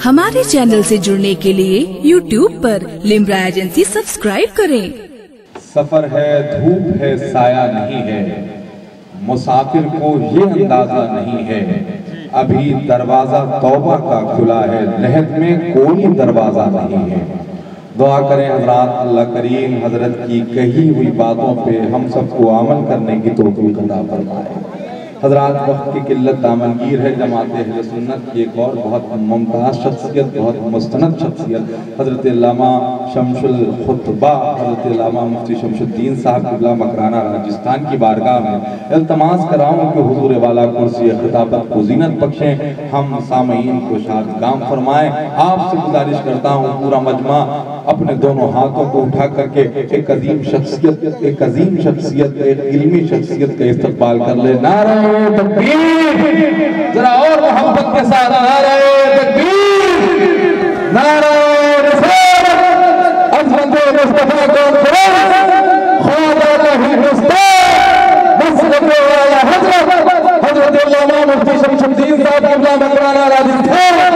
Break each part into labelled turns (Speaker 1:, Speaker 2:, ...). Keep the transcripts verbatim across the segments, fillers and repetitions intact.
Speaker 1: हमारे चैनल से जुड़ने के लिए यूट्यूब पर लिम्रा एजेंसी सब्सक्राइब करें।
Speaker 2: सफर है, धूप है, साया नहीं है, मुसाफिर को ये अंदाजा नहीं है, अभी दरवाजा तौबा का खुला है, लहद में कोई दरवाजा नहीं है। दुआ करें हजरात, अल्लाह करीम हजरत की कही हुई बातों पे हम सबको अमल करने की तौफीक अता फरमाए। हजरात, वक्त की किल्लत दामनगीर है। जमात अहले सुन्नत की एक और बहुत मुमताज़ शख्सियत, बहुत मुस्तनद शख्सियत हजरत अल्लामा शमसुल खुतबा हजरत अल्लामा मुफ्ती शमसुद्दीन साहब क़िबला मकराना राजस्थान की बारगाह में इल्तमास कराऊं कि हुजूर वाला कुर्सी खिताबत को ज़ीनत बख्शें, हम सामईन को शादगाम फरमाएं। आपसे गुजारिश करता हूँ पूरा मजमा अपने दोनों हाथों को उठा करके एक अजीम शख्सियत एक अजीम शख्सियत एक इल्मी शख्सियत का इस्तकबाल कर ले। नारा तकबीर, जरा और मोहब्बत के साथ नारा तकबीर, नारा रिसालत, अज़मत मुस्तफा कॉन्फ्रेंस, ख्वाजा नहीं मुस्तफ़ा मसलक वाला हज़रत हज़रत अल्लामा मुफ्ती शमसुद्दीन साहब क़िबला मकराना राजस्थान।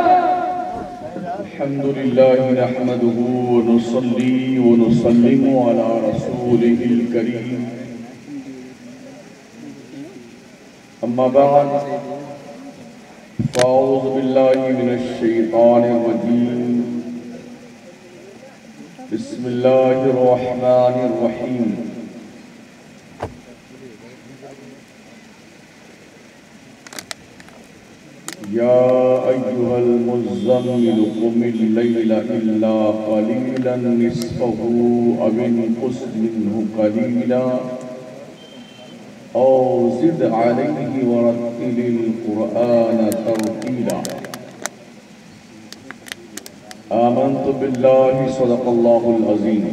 Speaker 2: अल्हम्दुलिल्लाहि नहमदुहु व नुसल्ली व नुसल्लिमु अला रसूलिहिल करीम, अम्मा बाद, फ़अऊज़ु बिल्लाहि मिनश शैतानिर रजीम, बिस्मिल्लाहिर रहमानिर रहीम। या अय्युहल मुज़्ज़म्मिल क़ुमिल लैला इल्ला क़लीलन निस्फ़हु अव इंक़ुस मिन्हु क़लीला औ ज़िद अलैहि वरत्तिलिल क़ुरआन तरतीला। आमन्तु बिल्लाहि सदक़ल्लाहुल अज़ीम।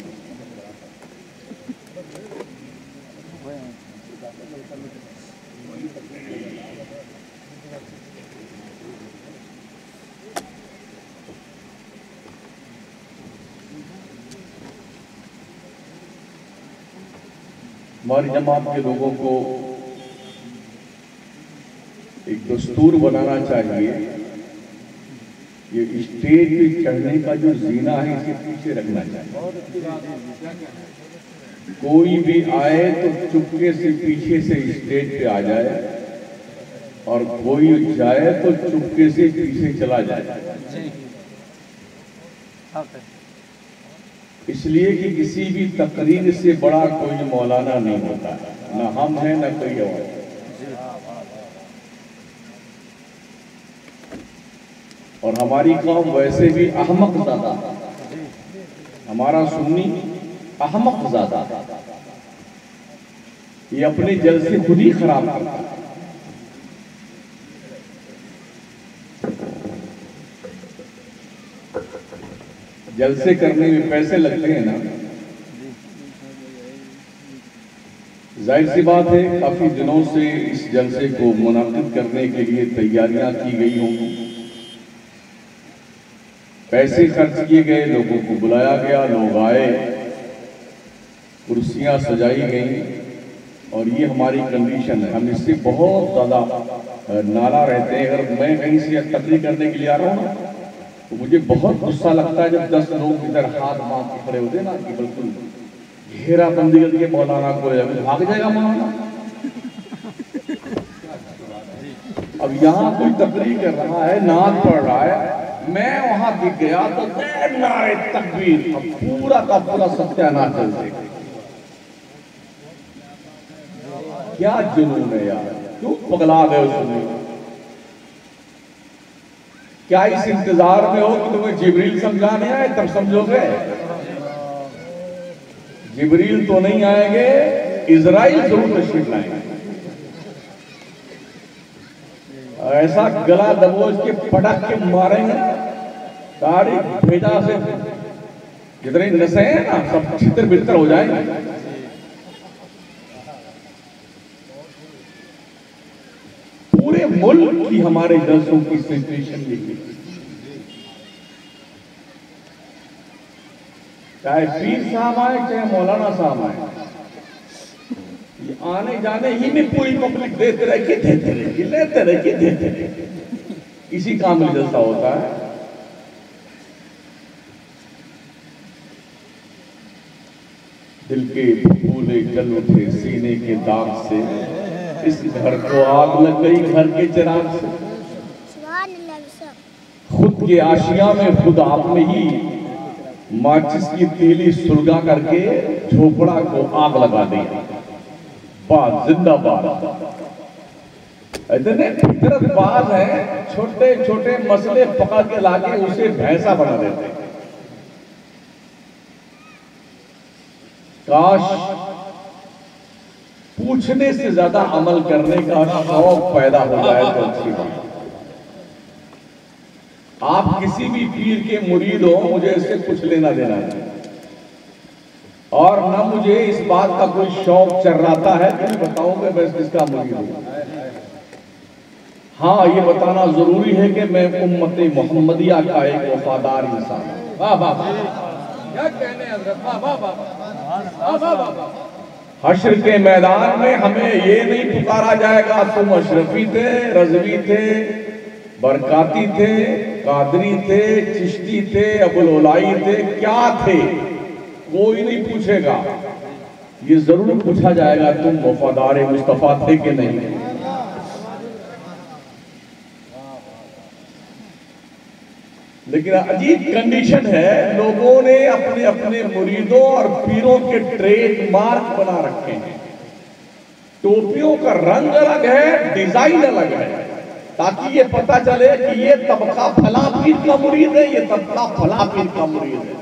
Speaker 2: हमारी जमात के लोगों को एक दस्तूर बनाना चाहिए, ये स्टेज पे चढ़ने का जो जीना है इसे पीछे रखना चाहिए। कोई भी आए तो चुपके से पीछे से स्टेज पे आ जाए और कोई जाए तो चुपके से पीछे चला जाए, इसलिए कि किसी भी तकरीर से बड़ा कोई मौलाना नहीं होता, ना हम हैं ना कोई और। और हमारी कौम वैसे भी अहमक ज़्यादा, हमारा सुन्नी अहमक ज़्यादा, ये अपने जलसे खुद ही खराब करता है। जलसे करने में पैसे लगते हैं ना, जाहिर सी बात है काफी दिनों से इस जलसे को मुनाकिद करने के लिए तैयारियां की गई होंगी, पैसे खर्च किए गए, लोगों को बुलाया गया, लोग आए, कुर्सियां सजाई गई, और ये हमारी कंडीशन है। हम इससे बहुत ज़्यादा नाला रहते हैं। अगर मैं कहीं से तकरीर करने के लिए आ रहा हूँ ना, तो मुझे बहुत गुस्सा लगता है जब दस लोग इधर हाथ बांध के खड़े होते हैं ना, कि बिल्कुल घेरा बंदी करके मौलाना को भाग जाएगा मौलाना। अब यहाँ कोई तकरीर कर रहा है, नाद पढ़ रहा है, मैं वहां दिख गया तो नारे तकबीर, पूरा का पूरा सत्यानाश चल देगा। क्या जुनून है यार, क्यों पगला गए उसमें? क्या इस इंतजार में हो कि तुम्हें जिब्रील समझाने आए तब समझोगे? जिब्रील तो नहीं आएंगे, इजराइल जरूर तशरीफ लाएंगे। ऐसा गला दबोच के पटक के मारेंगे, सारी भेजा से जितने नशे हैं ना सब छितर बितर हो जाएंगे। पूरे मुल्क की हमारे जलसों की सिचुएशन लिखी, चाहे पीर साहब आए चाहे मौलाना साहब आए, ये आने जाने ही में पूरी पब्लिक देते रहे देते रहे लेते रहे देते रहे।
Speaker 3: इसी काम में जलसा होता है। दिल के फूले जल उठे सीने के दाग से, इस घर को आग लग गई घर के चिराग से। खुद के आशिया में खुद आपने ही माचिस की तीली सुलगा करके झोपड़ा को आग लगा दी। बात जिंदाबाद। इतने फितरतबाज है, छोटे छोटे मसले पकड़ के लाके उसे भैंसा बना देते। काश पूछने से ज्यादा अमल करने का शौक पैदा हो जाए तो अच्छी बात। आप किसी भी पीर के मुरीद हो, मुझे इससे कुछ लेना देना नहीं, और न मुझे इस बात का कोई शौक चर्राता है कि मैं बताऊंगा मैं किसका मुरीद हूं। हाँ, ये बताना जरूरी है कि मैं उम्मते मोहम्मदिया का एक वफादार इंसान हूं। वाह वाह, क्या कहने हज़रत, वाह वाह वाह वाह वाह। हश्र के मैदान में हमें ये नहीं पुकारा जाएगा तुम अशरफी थे, रज़वी थे, बरकाती थे, कादरी थे, चिश्ती थे, अबुल उलाई थे, क्या थे, कोई नहीं पूछेगा। ये जरूर पूछा जाएगा तुम वफादार मुस्तफा थे कि नहीं। लेकिन अजीब कंडीशन है, लोगों ने अपने अपने मुरीदों और पीरों के ट्रेडमार्क बना रखे हैं। टोपियों का रंग अलग है, डिजाइन अलग है, ताकि ये पता चले कि ये तबका फला पीर का मुरीद है, ये तबका फला पीर का मुरीद है।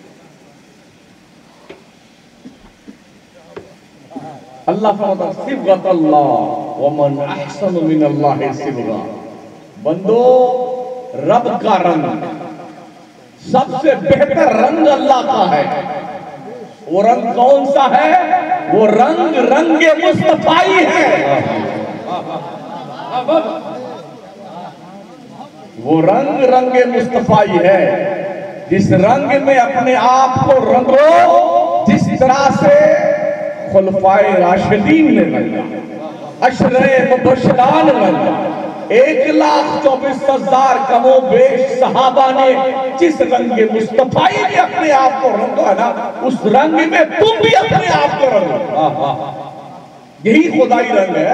Speaker 3: अल्लाह फरमाता सिबगत अल्लाह वमन अहसन मिनल्लाहि सिबगा। बंदो, रब का रंग सबसे बेहतर रंग अल्लाह का है। वो रंग कौन सा है? वो रंग रंगे मुस्तफाई है। वो रंग रंगे मुस्तफाई है, जिस रंग में अपने आप को रंगो जिस तरह से खुलफाए राशिदीन ने रंगा, अशरे मुबश्शिरान रंगा, एक लाख चौबीस हजार कमो बेश सहाबा ने जिस रंग मुस्तफाई में अपने आप को रंगा है ना, उस रंग में तुम भी अपने आप को रंगो। यही खुदाई रंग है।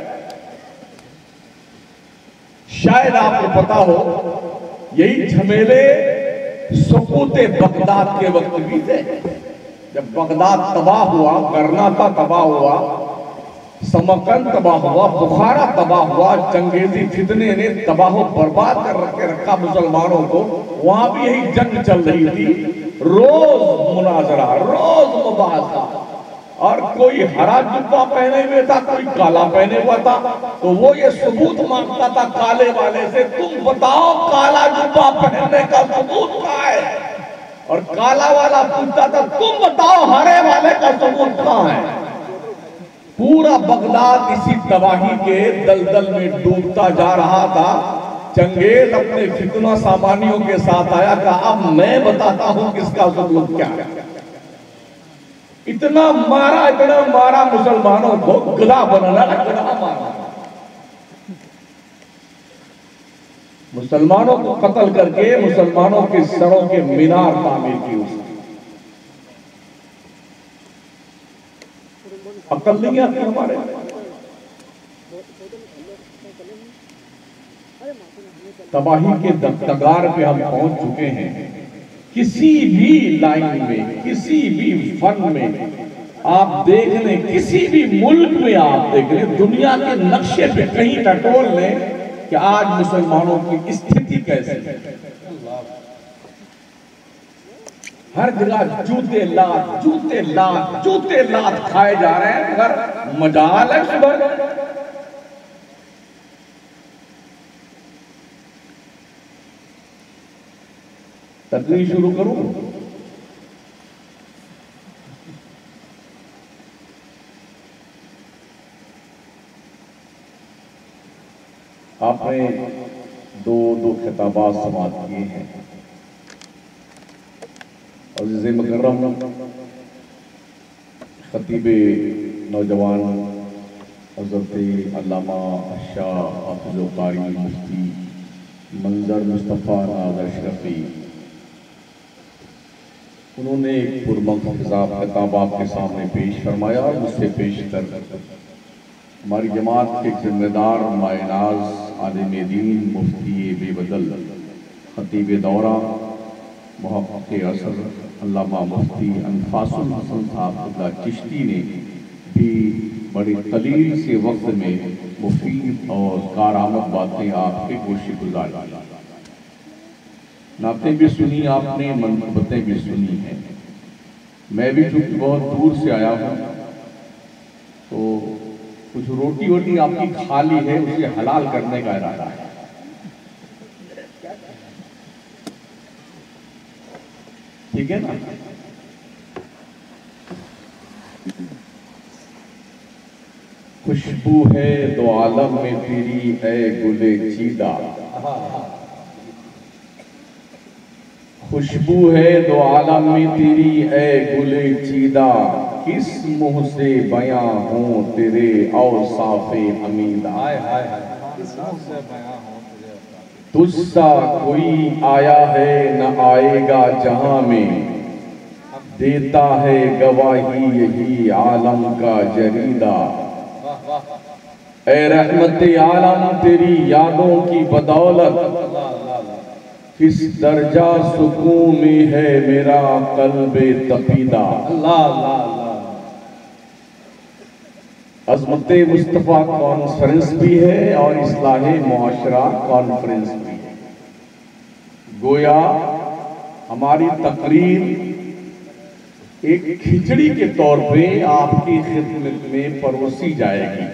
Speaker 3: शायद आपको पता हो, यही झमेले सुकूते बगदाद के वक्त भी थे। जब बगदाद तबाह हुआ, कर्नाता तबाह हुआ, समरकंद तबाह हुआ, बुखारा तबाह हुआ, चंगेजी फितने ने तबाह बर्बाद कर रखे रखा मुसलमानों को। वहां भी यही जंग चल रही थी, रोज मुनाजरा, रोज मुबाहसा, और कोई हरा जुब्बा पहने हुए था, कोई काला पहने हुआ था। तो वो ये सबूत मांगता था काले वाले से, तुम बताओ काला जुब्बा पहनने का सबूत कहाँ है? और काला वाला पूछता था तुम बताओ हरे वाले का सबूत कहाँ है? पूरा बगदाद इसी तबाही के दलदल में डूबता जा रहा था। चंगेज अपने फितना सामानियों के साथ आया, कहा अब मैं बताता हूं किसका सबूत क्या है। इतना मारा, इतना मारा मुसलमानों को, गधा बनाना, गधा मारा, मुसलमानों को कत्ल करके मुसलमानों के सरों के मीनार तामीर की उसने। अकल नहीं आती हमारे। तबाही के दस्तगार पे हम पहुंच चुके हैं। किसी भी लाइन में, किसी भी फन में आप देख लें, किसी भी मुल्क में आप देख लें, दुनिया के नक्शे पे कहीं टटोल लें कि आज मुसलमानों की स्थिति कैसी है। हर जगह जूते लात, जूते लात, जूते लात खाए जा रहे हैं, मगर मजाल है सुबह। तकरीर शुरू करूं? आपने दो दो खिताबात समाप्त किए हैं। अज़ीज़ मुकर्रम खतीबे नौजवान हज़रत अल्लामा शाह हाफ़िज़ कारी मुफ्ती मंजर मुस्तफ़ा नाज़ अशरफी, उन्होंने एक पुरमख्ताब खिताब आपके सामने पेश फरमाया और मुझसे पेश कर हमारी जमात के जिम्मेदार मायनाज आलिम दीन मुफ्ती बेबदल खतीब दौरा मुहक़्क़िक़ असर अल्लामा मुफ्ती अनफासुल हसन साहब चिश्ती ने भी बड़ी कलील से वक्त में मुफीद और कारामद बातें आपके गोशी गुजारी, नातें भी सुनी आपने, मनक़बतें भी सुनी हैं। मैं भी चूँकि बहुत दूर से आया हूँ तो कुछ रोटी वोटी आपकी खाली है, उसे हलाल करने का इरादा है। ठीक है ना? खुशबू है दो आलम में तेरी ऐ गुले चीदा, खुशबू है दो आलम में तेरी ऐ गुले चीदा, किस मुंह से बयां हो तेरे औसाफे हमीदा। तुझसा कोई आया है न आएगा जहां में, देता है गवाही यही आलम का जरीदा। ऐ रहमते आलम तेरी यादों की बदौलत, किस दर्जा सुकून में है मेरा कल्बे तपीदा। अज़मते मुस्तफ़ा कॉन्फ्रेंस भी है और इस्लाहे मुआशरा कॉन्फ्रेंस भी है। गोया हमारी तकरीर एक खिचड़ी के तौर पे आपकी खिदमत में परोसी जाएगी।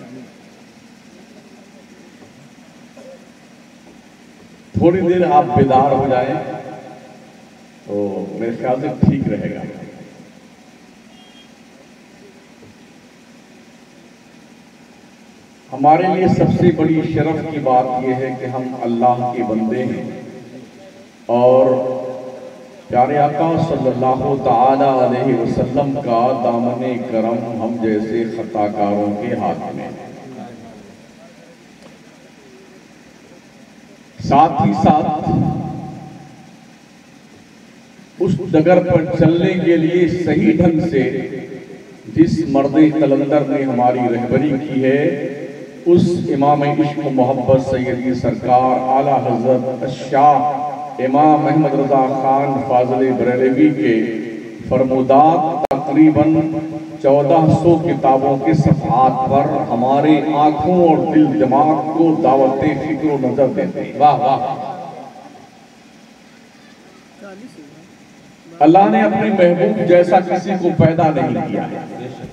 Speaker 3: थोड़ी देर आप बेदार हो जाएं तो मेरे ख्याल से ठीक रहेगा। हमारे लिए सबसे बड़ी शर्फ की बात यह है कि हम अल्लाह के बंदे हैं और प्यारे आका सल्लल्लाहु ताला अलैहि वसल्लम का दामने करम हम जैसे खताकारों के हाथ में। साथ ही साथ उस डगर पर चलने के लिए सही ढंग से जिस मर्दे कलंदर ने हमारी रहबरी की है, उस इमाम इश्क मोहब्बत सैयदी सरकार आला हजरत शाह इमाम अहमद रजा खान फाज़िल बरेलवी के फरमुदात तकरीबन चौदह सौ किताबों के सफ़हात पर हमारे आंखों और दिल दिमाग को दावत फिक्र नजर देते हैं। वाह वाह। अल्लाह ने अपने महबूब जैसा किसी को पैदा नहीं किया है।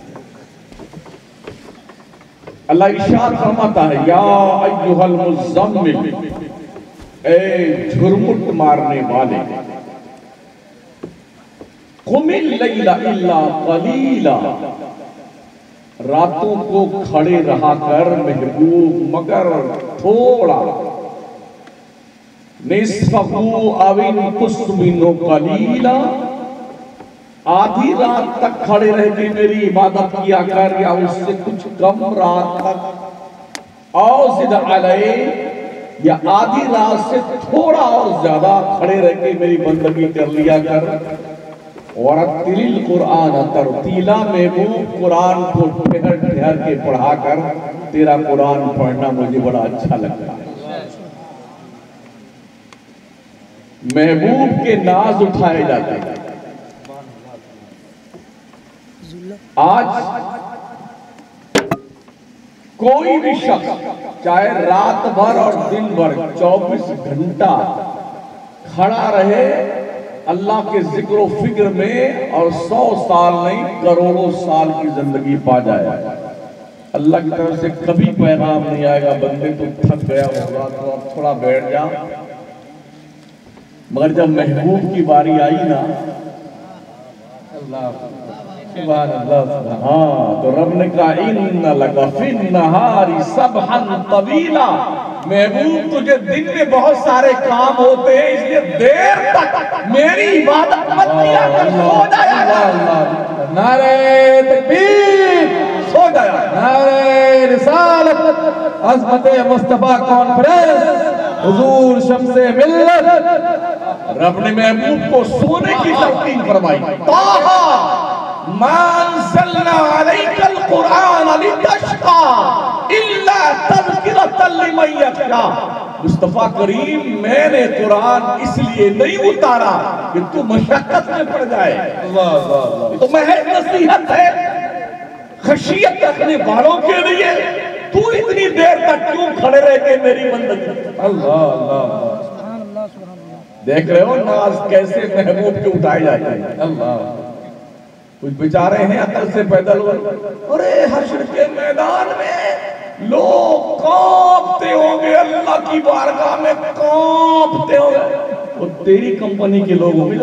Speaker 3: अल्लाह इरशाद फरमाता है, या अय्युहल मुज़म्मिल, ए झुरमुट मारने वाले, कुमिल लैला इल्ला कलीला, रातों को खड़े रहा कर महबूब मगर थोड़ा, निस्फहु अविन कुस्मिनो कलीला, आधी रात तक खड़े रह के मेरी इबादत किया कर या उससे कुछ कम रात तक, और जिद अलैहि, या आधी रात से थोड़ा और ज्यादा खड़े रह के मेरी बंदगी कर लिया कर। वरतिल कुरान तरतीला, महबूब कुरान को ठहर ठहर के पढ़ा कर, तेरा कुरान पढ़ना मुझे बड़ा अच्छा लगता है। महबूब के नाज उठाए जाते हैं। आज कोई भी शख्स चाहे रात भर और दिन भर चौबीस घंटा खड़ा रहे अल्लाह के जिक्र फिक्र में, और सौ साल नहीं करोड़ों साल की जिंदगी पा जाए। अल्लाह की तरफ से कभी पैगाम नहीं आएगा, बंदे तो थक गया होगा तो अब थोड़ा बैठ जा। मगर जब महबूब की बारी आई ना, हाँ, तो रब ने कहा इन्ना लका फिन नहारी सबहन तवीला, महबूब तुझे दिन में बहुत सारे काम होते हैं, इसलिए देर तक मेरी इबादत मत किया कर, सो जाया। नारे तकबीर, सो जाया। नारे रिसालत, अज़मते मुस्तफ़ा कॉन्फ्रेंस
Speaker 2: हुजूर शम्से मिल्लत।
Speaker 3: रब ने महबूब को सोने की तलकीन फरमाई। ताहा मा अंज़लना अलैकल कुरआन लितश्क़ा इल्ला तज़किरतन लिमन यख़्शा। मुस्तफा करीम, मैंने कुरान इसलिए नहीं उतारा कि तू मशक्कत में पड़ जाए।
Speaker 2: अल्लाह अल्लाह।
Speaker 3: तो महज नसीहत है खशियत रखने वालों के लिए। तू इतनी देर तक क्यों खड़े रह के मेरी बंदगी?
Speaker 2: अल्लाह अल्लाह।
Speaker 3: देख रहे हो नाज कैसे महबूब के उठाए जाते हैं।
Speaker 2: अल्लाह।
Speaker 3: कुछ बेचारे हैं अकल से पैदल हुए, अरे हश्र के मैदान में लोग कांपते होंगे, अल्लाह की बारगाह में कांपते होंगे। वो तेरी कंपनी के लोग होंगे।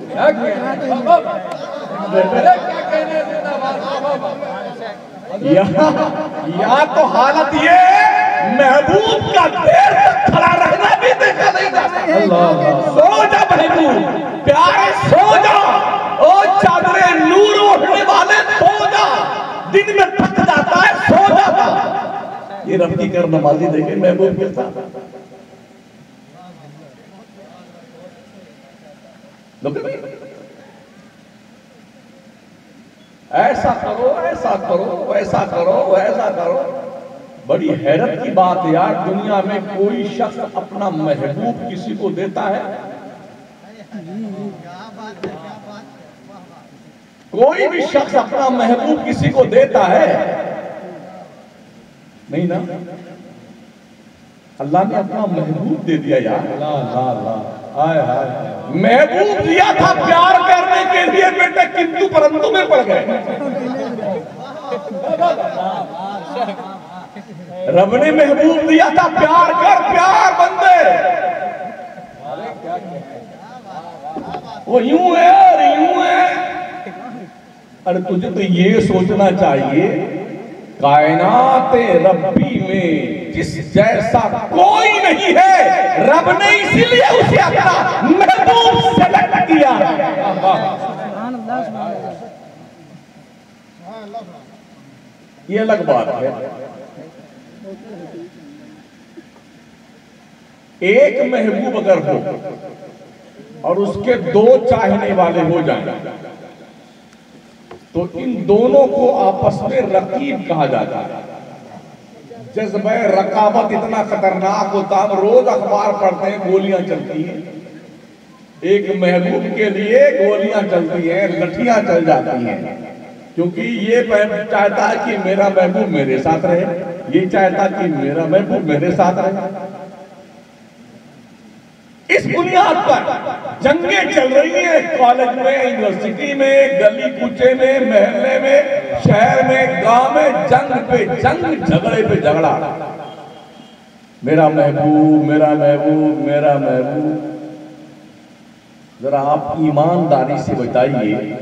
Speaker 3: यहाँ तो हालत ये महबूब का देर तक खड़ा रहना भी देखा नहीं जा सकता। सो जा महबूब प्यारे, सो जा। ओ चादरे नूर ओढ़ने वाले, सो जा। दिन में थक जाता है, सो जाता। ये रब की कर नमाजी देखे महबूब के साथ। ऐसा करो, ऐसा करो, वैसा करो, वैसा करो। बड़ी हैरत की बात है यार, दुनिया में कोई शख्स अपना महबूब किसी को देता है? कोई भी शख्स अपना महबूब किसी को देता है? नहीं ना। अल्लाह ने अपना महबूब दे दिया यार।
Speaker 2: अल्लाह अल्लाह। हाय हाय।
Speaker 3: महबूब दिया था प्यार करने के लिए, बेटे किंतु परंतु में पड़ गए। रब ने महबूब दिया था प्यार कर, प्यार बंदे। वो यूं है और यूं है। अरे तुझे तो ये सोचना चाहिए कायनात रब्बी में जिस जैसा कोई नहीं है, रब ने इसीलिए उसे अपना महबूब सेलेक्ट किया। ये अलग बात है। एक महबूब अगर हो और उसके दो चाहने वाले हो जाए तो इन दोनों को आपस में रकीब कहा जाता है। जज्बे रकाबत इतना खतरनाक होता, हम रोज अखबार पढ़ते हैं, गोलियां चलती हैं। एक महबूब के लिए गोलियां चलती हैं, लठियां चल जाती हैं, क्योंकि ये चाहता है कि मेरा महबूब मेरे साथ रहे, ये चाहता कि मेरा महबूब मेरे साथ रहे। इस बुनियाद पर जंगें चल रही हैं, कॉलेज में, यूनिवर्सिटी में, गली कूचे में, महल्ले में, शहर में, गांव में, जंग पे जंग, झगड़े पे झगड़ा। मेरा महबूब, मेरा महबूब, मेरा महबूब। जरा आप ईमानदारी से बताइए,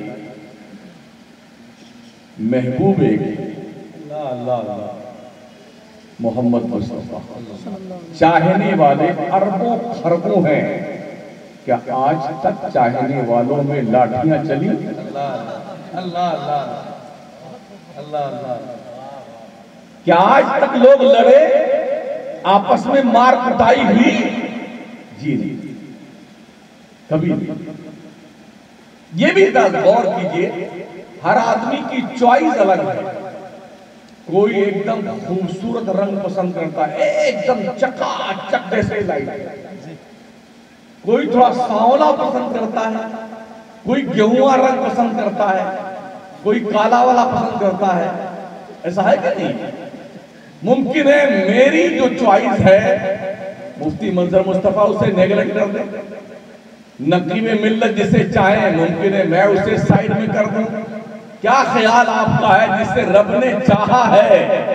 Speaker 3: महबूब एक
Speaker 2: अल्लाह अल्लाह अल्लाह
Speaker 3: मोहम्मद मुस्तफा, चाहने वाले अरबों खरबों हैं। क्या आज तक चाहने वालों में लाठियां चली?
Speaker 2: अल्लाह अल्लाह अल्लाह अल्लाह।
Speaker 3: क्या आज तक लोग लड़े, आपस में मार कुटाई हुई? जी नहीं, कभी नहीं। ये भी गौर कीजिए, हर आदमी की चॉइस अलग है। कोई एकदम खूबसूरत रंग पसंद करता है, एकदम चकाचक जैसे लाइट। कोई थोड़ा सांवला पसंद करता है, कोई गेहुआ रंग पसंद करता है, कोई काला वाला पसंद करता है। ऐसा है कि नहीं? मुमकिन है मेरी जो चॉइस है मुफ्ती मंजर मुस्तफा उसे नेगलेक्ट कर दे, नकी में मिल्लत जिसे चाहे मुमकिन है मैं उसे साइड में कर दूं। क्या ख्याल आपका है जिसे रब ने चाहा है,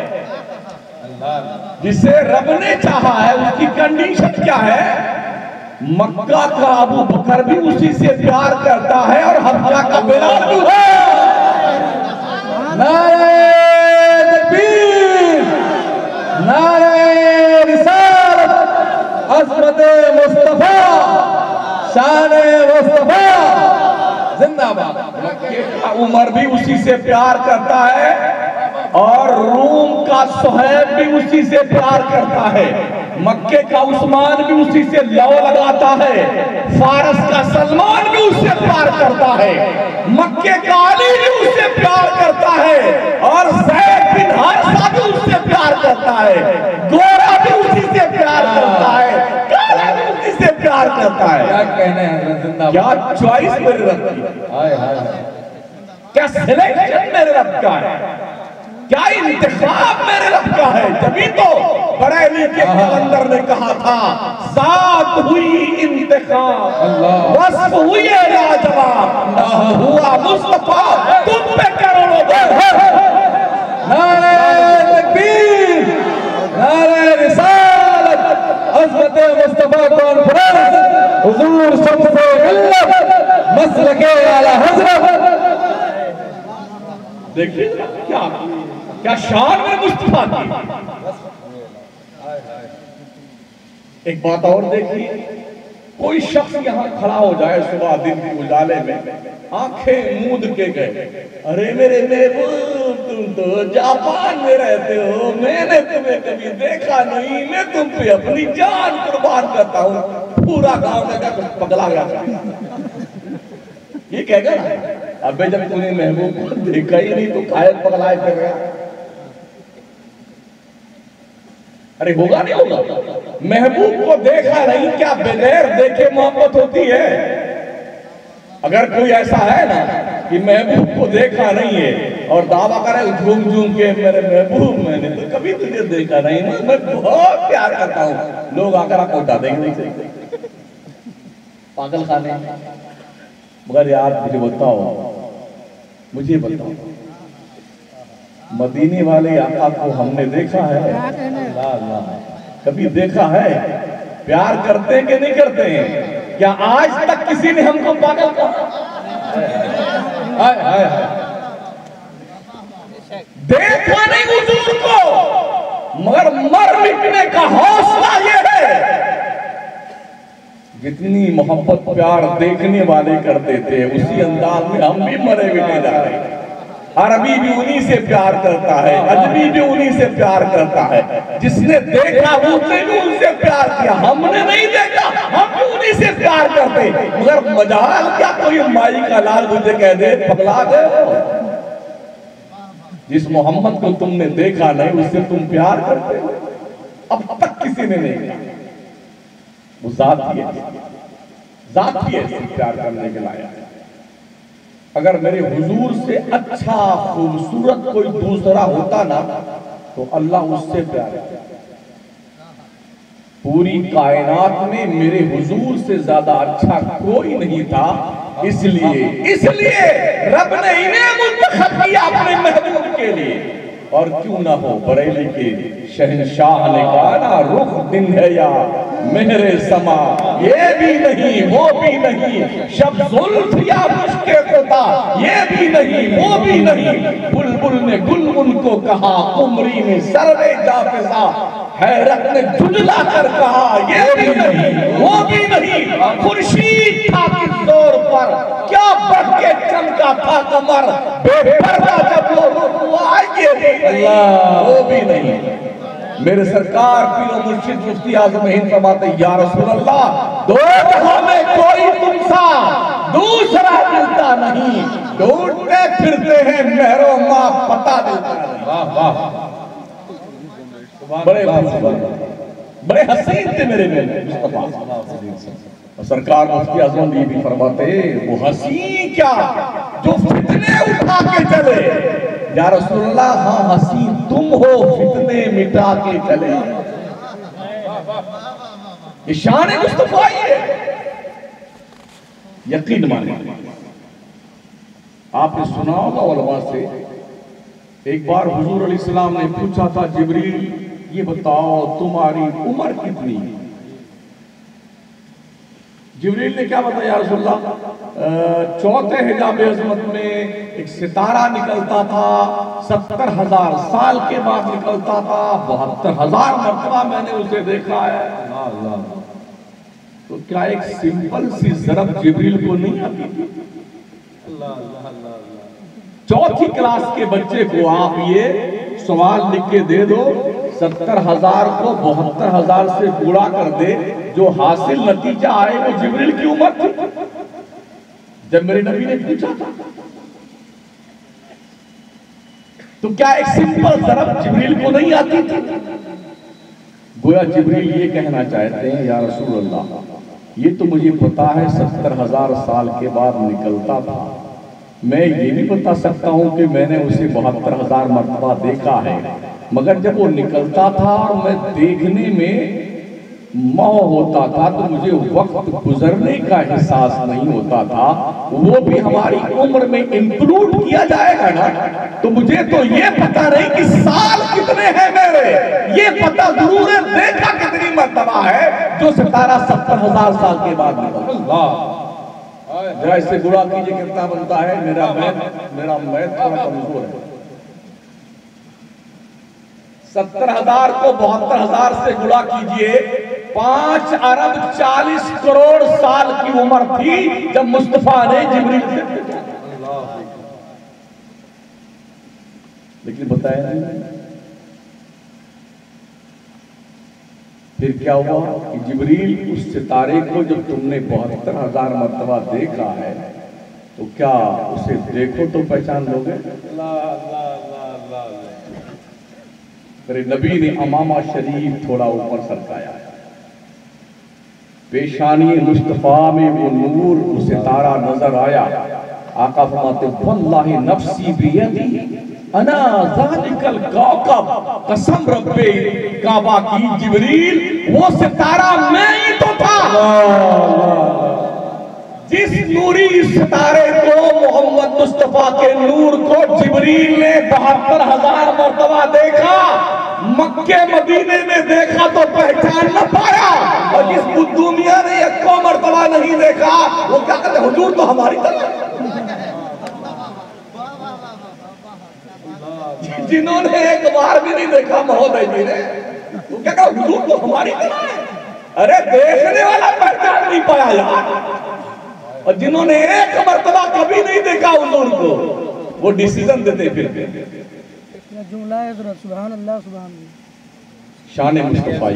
Speaker 3: जिसे रब ने चाहा है उसकी कंडीशन क्या है? मक्का का अबू बकर भी उसी से प्यार करता है और हफ्ता का बिलाल भी है। नारे तकबीर, नारे रिसालत, अज़मत मुस्तफा, शान मुस्तफा जिंदाबाद। उमर भी उसी से प्यार करता है और रूम का सुहैब भी उसी से प्यार करता है। मक्के का उस्मान भी उसी से लौ लगाता है, फारस का सलमान भी उससे प्यार करता है, मक्के का अली भी उससे प्यार करता है, और ज़ैद बिन हारिसा भी उससे प्यार करता है, गोरा भी उसी से प्यार करता है, काला भी उसी से प्यार करता है।
Speaker 4: क्या कहने हैं,
Speaker 3: क्या चॉइस मेरे रब की,
Speaker 4: हाय हाय,
Speaker 3: क्या सिलेक्शन मेरे रब का है, क्या इंतखाब मेरे रब का है। तभी तो बरेली के कलंदर ने कहा था, साथ हुई इंतखाब, वस्फ हुई लाजवाब, हुआ मुस्तफा तुम पे करोड़ों
Speaker 4: नारे तकबीर, नारे रिसालत, अज़मत मुस्तफा कॉन्फ्रेंस, हुजूर शम्से मिल्लत, मसलके आला हज़रत।
Speaker 3: देखिए क्या क्या शान में मुस्तफा की। एक बात और देखिए, कोई शख्स यहाँ खड़ा हो जाए सुबह दिन के उजाले में, आंखें मूंद के गए, अरे मेरे महबूब तुम तो जापान में रहते हो, मैंने तुम्हें कभी देखा नहीं, मैं तुम पे अपनी जान कुर्बान करता हूँ, पूरा गांव में क्या पगला गया। ये कहेगा ना, अबे जब तूने महबूब को देखा ही नहीं तो काहे पगलाए फिर गया। अरे होगा नहीं होगा, महबूब को देखा नहीं, क्या बगैर देखे मोहब्बत होती है। अगर कोई ऐसा है ना कि महबूब को देखा नहीं है और दावा करे झूम झूम के मेरे महबूब मैंने तो कभी तुझे देखा नहीं, मैं बहुत प्यार करता हूँ, लोग आकर आपको उठा देंगे पागल खाने। मगर यार मुझे बताओ, मुझे बताओ, मदीने वाले आका को हमने देखा है? ला ला कभी देखा है? प्यार करते कि नहीं करते हैं? क्या आज तक किसी ने हमको पागल कहा? हाय हाय देखा नहीं हुजूर को, मगर मर मिटने का हौसला ये है। जितनी मोहब्बत प्यार देखने वाले करते थे, उसी अंदाज में हम भी मरे मिटे जा रहे हैं। अरबी भी उन्हीं से प्यार करता है, अजमी भी उन्हीं से प्यार करता है, जिसने देखा उसने भी उनसे प्यार किया, हमने नहीं देखा हम भी उन्हीं से प्यार करते। मगर मजाल क्या कोई माई का लाल मुझे कह दे पगला गए, जिस मोहम्मद को तुमने देखा नहीं उससे तुम प्यार करते हो। अब तक किसी ने नहीं कहा, वो जात ही है, जात ही है प्यार करने के लायक। अगर मेरे हुजूर से अच्छा खूबसूरत कोई दूसरा होता ना तो अल्लाह उससे प्यार करता। पूरी कायनात में मेरे हुजूर से ज्यादा अच्छा कोई नहीं था, इसलिए इसलिए रब ने इन्हें मुंतखब किया अपने महबूब के लिए। और क्यों ना हो, बरेली के शहंशाह ने कहा ना, रुख दिन है या मेरे समा, ये भी नहीं वो भी नहीं, शब जुल्फ या मुश्के खुदा, ये भी नहीं वो भी नहीं। बुलबुल ने गुलगुन को कहा, उमरी ने सरवे जाफिजा, हैरत ने झुंझला कर कहा, ये भी नहीं वो भी नहीं। खुर्शीद था किस जोर पर, क्या बढ़ के चमका था कमर, बेपर्दा जब वो रुख हुआ, ये भी नहीं वो भी नहीं। मेरे सरकार पीरो मुर्शिद मुफ्ती आज़म हिंद फरमाते, या रसूल अल्लाह, दो जहां में कोई तुमसा दूसरा मिलता नहीं, ढूंढते फिरते हैं मेहरो माँ पता देता नहीं। वाह वाह, बड़े बड़े हसीन थे मेरे मुस्तफा। और सरकार मुफ्ती आज़म ये भी फरमाते, वो हसी क्या जो फितने उठा के चले। या रसूलल्लाह, हाँ हसी तुम हो, फितने मिटा के चले। ये शान मुस्तफा है, यकीन माने। आपने सुना होगा उलमा से, एक बार हुजूर अलैहिस्सलाम ने पूछा था, जिब्रील ये बताओ तुम्हारी उम्र कितनी? जिब्रील ने क्या बताया, या रसूलल्लाह, चौथे हिजाब अज़मत में एक सितारा निकलता था, सत्तर हजार साल के बाद निकलता था, बहत्तर हजार मरतबा मैंने उसे देखा है। तो क्या एक सिंपल सी ज़रब जिब्रील को नहीं आती थी? चौथी क्लास के बच्चे को आप ये सवाल लिख के दे दो, सत्तर हजार को बहत्तर हजार से गुणा कर दे, जो हासिल नतीजा आए वो जिब्रील की उम्र थी जब मेरे नबी ने पूछा था। तो क्या एक सिंपल ज़रब जिब्रील को नहीं आती थी? गोया जिब्रील ये कहना चाहते हैं, या रसूल अल्लाह, ये तो मुझे पता है सत्तर हजार साल के बाद निकलता था, मैं ये भी बता सकता हूँ कि मैंने उसे बहत्तर हजार मरतबा देखा है, मगर जब वो निकलता था और मैं देखने में मोह होता था तो मुझे वक्त गुजरने का एहसास नहीं होता था। वो भी हमारी उम्र में इंक्लूड किया जाएगा ना, तो मुझे तो ये पता नहीं कि साल कितने हैं मेरे, ये पता जरूर है देखा कितनी मरतबा है जो सितारा सत्तर हजार साल के बाद निकलता। जरा इससे गुणा कीजिए कितना बनता है। मेरा मैथ मेरा मैथ थोड़ा कमजोर है। सत्तर हजार को बहत्तर हजार से गुणा कीजिए, पांच अरब चालीस करोड़ साल की उम्र थी जब मुस्तफा ने जिब्रील से पूछा। लेकिन बताया नहीं। फिर क्या हुआ कि जिब्रील उस सितारे को जब तुमने बहत्तर हजार मरतबा देखा है तो क्या उसे देखो तो पहचान लोगे? मेरे नबी ने अमामा शरीफ थोड़ा ऊपर सरकाया, पेशानी मुस्तफा में वो नूर, वो सितारा नजर आया। आका फरमाते वल्लाहि नफ्सी बियदी अना ज़ालिकल कौकब, कसम रब्बे काबा की जिब्रील वो सितारा मैं ही तो था। जिस नूरी सितारे को मोहम्मद मुस्तफा के नूर को जिब्रील ने बहत्तर हजार मरतबा देखा, मक्के मदीने में देखा तो पहचान न पाया, और जिस दुनिया ने एक को मरतबा नहीं देखा वो क्या कहते हुजूर तो हमारी तरह। जिन्होंने एक बार भी नहीं देखा महोदय जी ने, वो क्या कहते हुजूर तो हमारी तरह है। अरे देखने वाला पहचान नहीं पाया यार, और जिन्होंने एक मरतबा कभी नहीं देखा हुजूर को वो डिसीजन देते फिर। सुभान अल्लाह सुभान अल्लाह। शान मुस्तफा,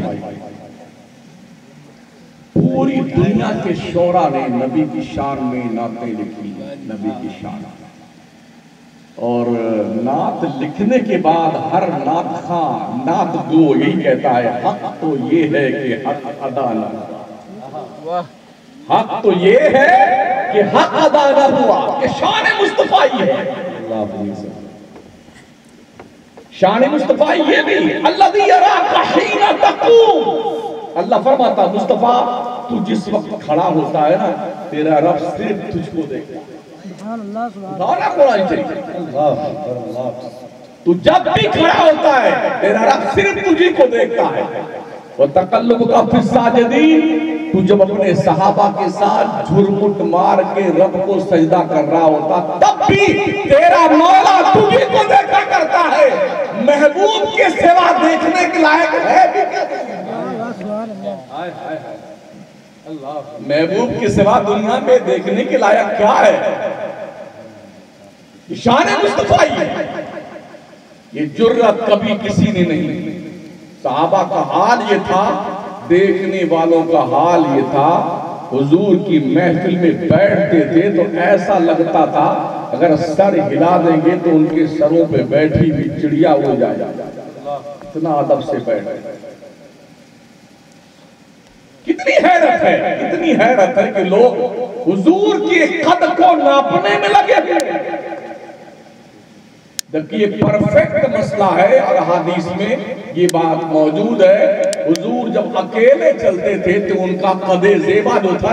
Speaker 3: पूरी दुनिया के शोरा ने नबी की शान में नातें लिखी, नबी की शान। और नात लिखने के बाद हर नात खां नात गो यही कहता है, हक तो ये है कि हक अदा न हुआ, हक तो ये है कि हक अदा न हुआ। कि शान मुस्तफा ही है, शान मुस्तफा ये भी। अल्लज़ी यराका हीना तक़ूम, अल्लाह फरमाता मुस्तफा तू जिस वक्त खड़ा होता है ना, तेरा रब सिर्फ तुझको देखता है। तू जब भी खड़ा होता है तेरा रब सिर्फ तुझी को देखता है। वो तकल्लुबका फिस साजिदीन, तू जब अपने सहाबा के साथ झुरमुट मार के रब को सजदा कर रहा होता तब भी तेरा मौला तुझी को देखा करता है। महबूब के सिवा देखने के लायक है भी क्या? महबूब के सिवा दुनिया में देखने के लायक क्या है? शान मुस्तफा ही है। ये जुर्रत कभी किसी ने नहीं। सहाबा का हाल ये था, देखने वालों का हाल ये था, हुजूर की महफिल में बैठते थे तो ऐसा लगता था अगर सर हिला देंगे तो उनके सरों पे बैठी हुई चिड़िया उड़ जाए, इतना अदब से बैठे। कितनी हैरत है, कितनी हैरत है कि लोग हुजूर के कद को नापने में लगे हैं, जबकि ये परफेक्ट मसला है। और हदीस में ये बात मौजूद है, हुजूर जब अकेले चलते थे तो उनका कदे ज़ेबा जो था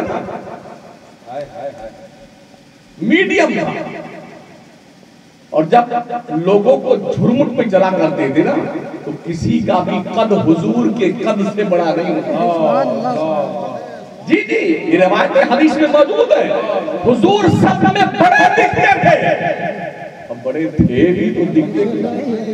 Speaker 3: मीडियम था, और जब लोगों को झुरमुट में चला करते थे ना तो किसी का भी कद हुजूर के कद से बड़ा नहीं होता। जी जी, ये रिवायत हदीस में मौजूद है। हुजूर सब में बड़े दिखते थे, अब बड़े थे भी तो दिखते नहीं।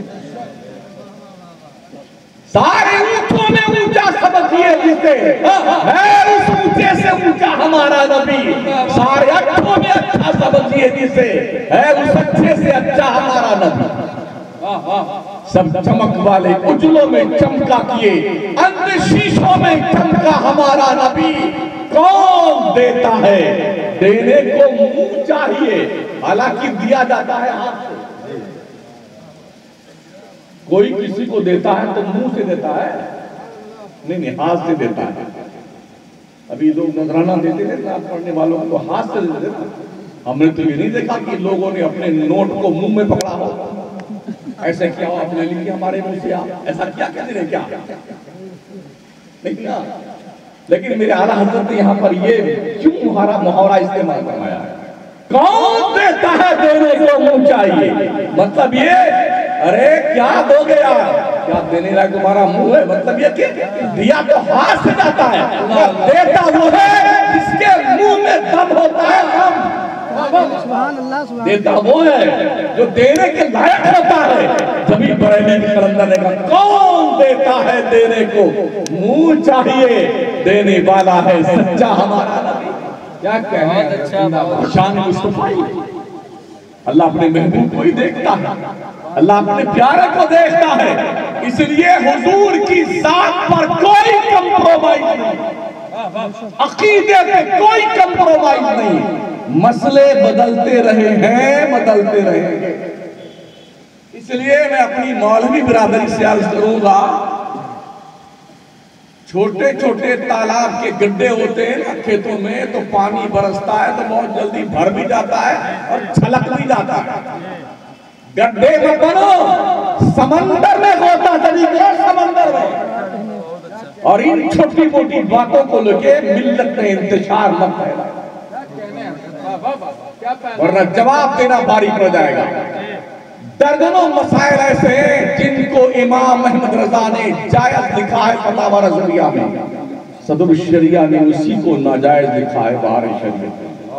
Speaker 3: सारे ऊंटों में ऊंचा समझिए जिसे है, उस ऊंचे से ऊंचा हमारा नबी। सारे अच्छों में अच्छा समझिए जिसे है, उस अच्छे से अच्छा हमारा नबी। सब चमक वाले उजलों में चमका किए, अंध शीशों में चमका हमारा नबी। कौन देता है, देने को मुंह चाहिए, हालांकि दिया जाता है हाथ से। कोई किसी को देता है तो मुंह से देता है, नहीं नहीं हाथ से देता है। अभी लोग नजराना देते थे ना पढ़ने वालों को, हाथ से देते थे। हमने तो ये नहीं देखा कि लोगों ने अपने नोट को मुंह में पकड़ा हो, ऐसे क्या हो आपने लिखी हमारे मुंह से, आप ऐसा क्या कहते हैं क्या, नहीं ना। लेकिन मेरे आला हजरत ने यहाँ पर ये क्यों मुहारा मुहावरा इस्तेमाल करवाया है, कौन देता है देने को मुंह चाहिए, मतलब ये अरे क्या दोगे यार, क्या देने लायक तुम्हारा मुंह है, मतलब ये कि दिया तो हाथ से जाता है, देता वो है जिसके मुंह में दम होता है, दम देता वो है जो देने के लायक होता है। जब बरेली के कलंदर ने कहा कौन देता है देने को मुंह चाहिए, देने वाला है सच्चा हमारा नबी। क्या कहें, शान मुस्तफाई। अल्लाह अपने महबूब को ही देखता है, अल्लाह अपने प्यारे को देखता है, इसलिए हुजूर की जात पर कोई कंप्रोमाइज नहीं, अकीदे पे कोई कंप्रोमाइज नहीं। मसले बदलते रहे हैं, बदलते रहेंगे। इसलिए मैं अपनी मौलवी बिरादरी से अर्ज करूंगा, छोटे छोटे तालाब के गड्ढे होते हैं ना खेतों में, तो पानी बरसता है तो बहुत जल्दी भर भी जाता है और छलक भी जाता है। गड्ढे में बनो, समंदर में होता तरीका समंदर में। और इन छोटी मोटी बातों को लेके मिल्लत में इंतशार मत फैलाए, वरना जवाब देना भारी पड़ जाएगा। दर्जनों मसाइल ऐसे हैं जिनको इमाम अहमद रजा ने जायज लिखा है फतावा रज़विया में, सदरुल शरिया ने उसी को नाजायज लिखा है बाहर शरीयत।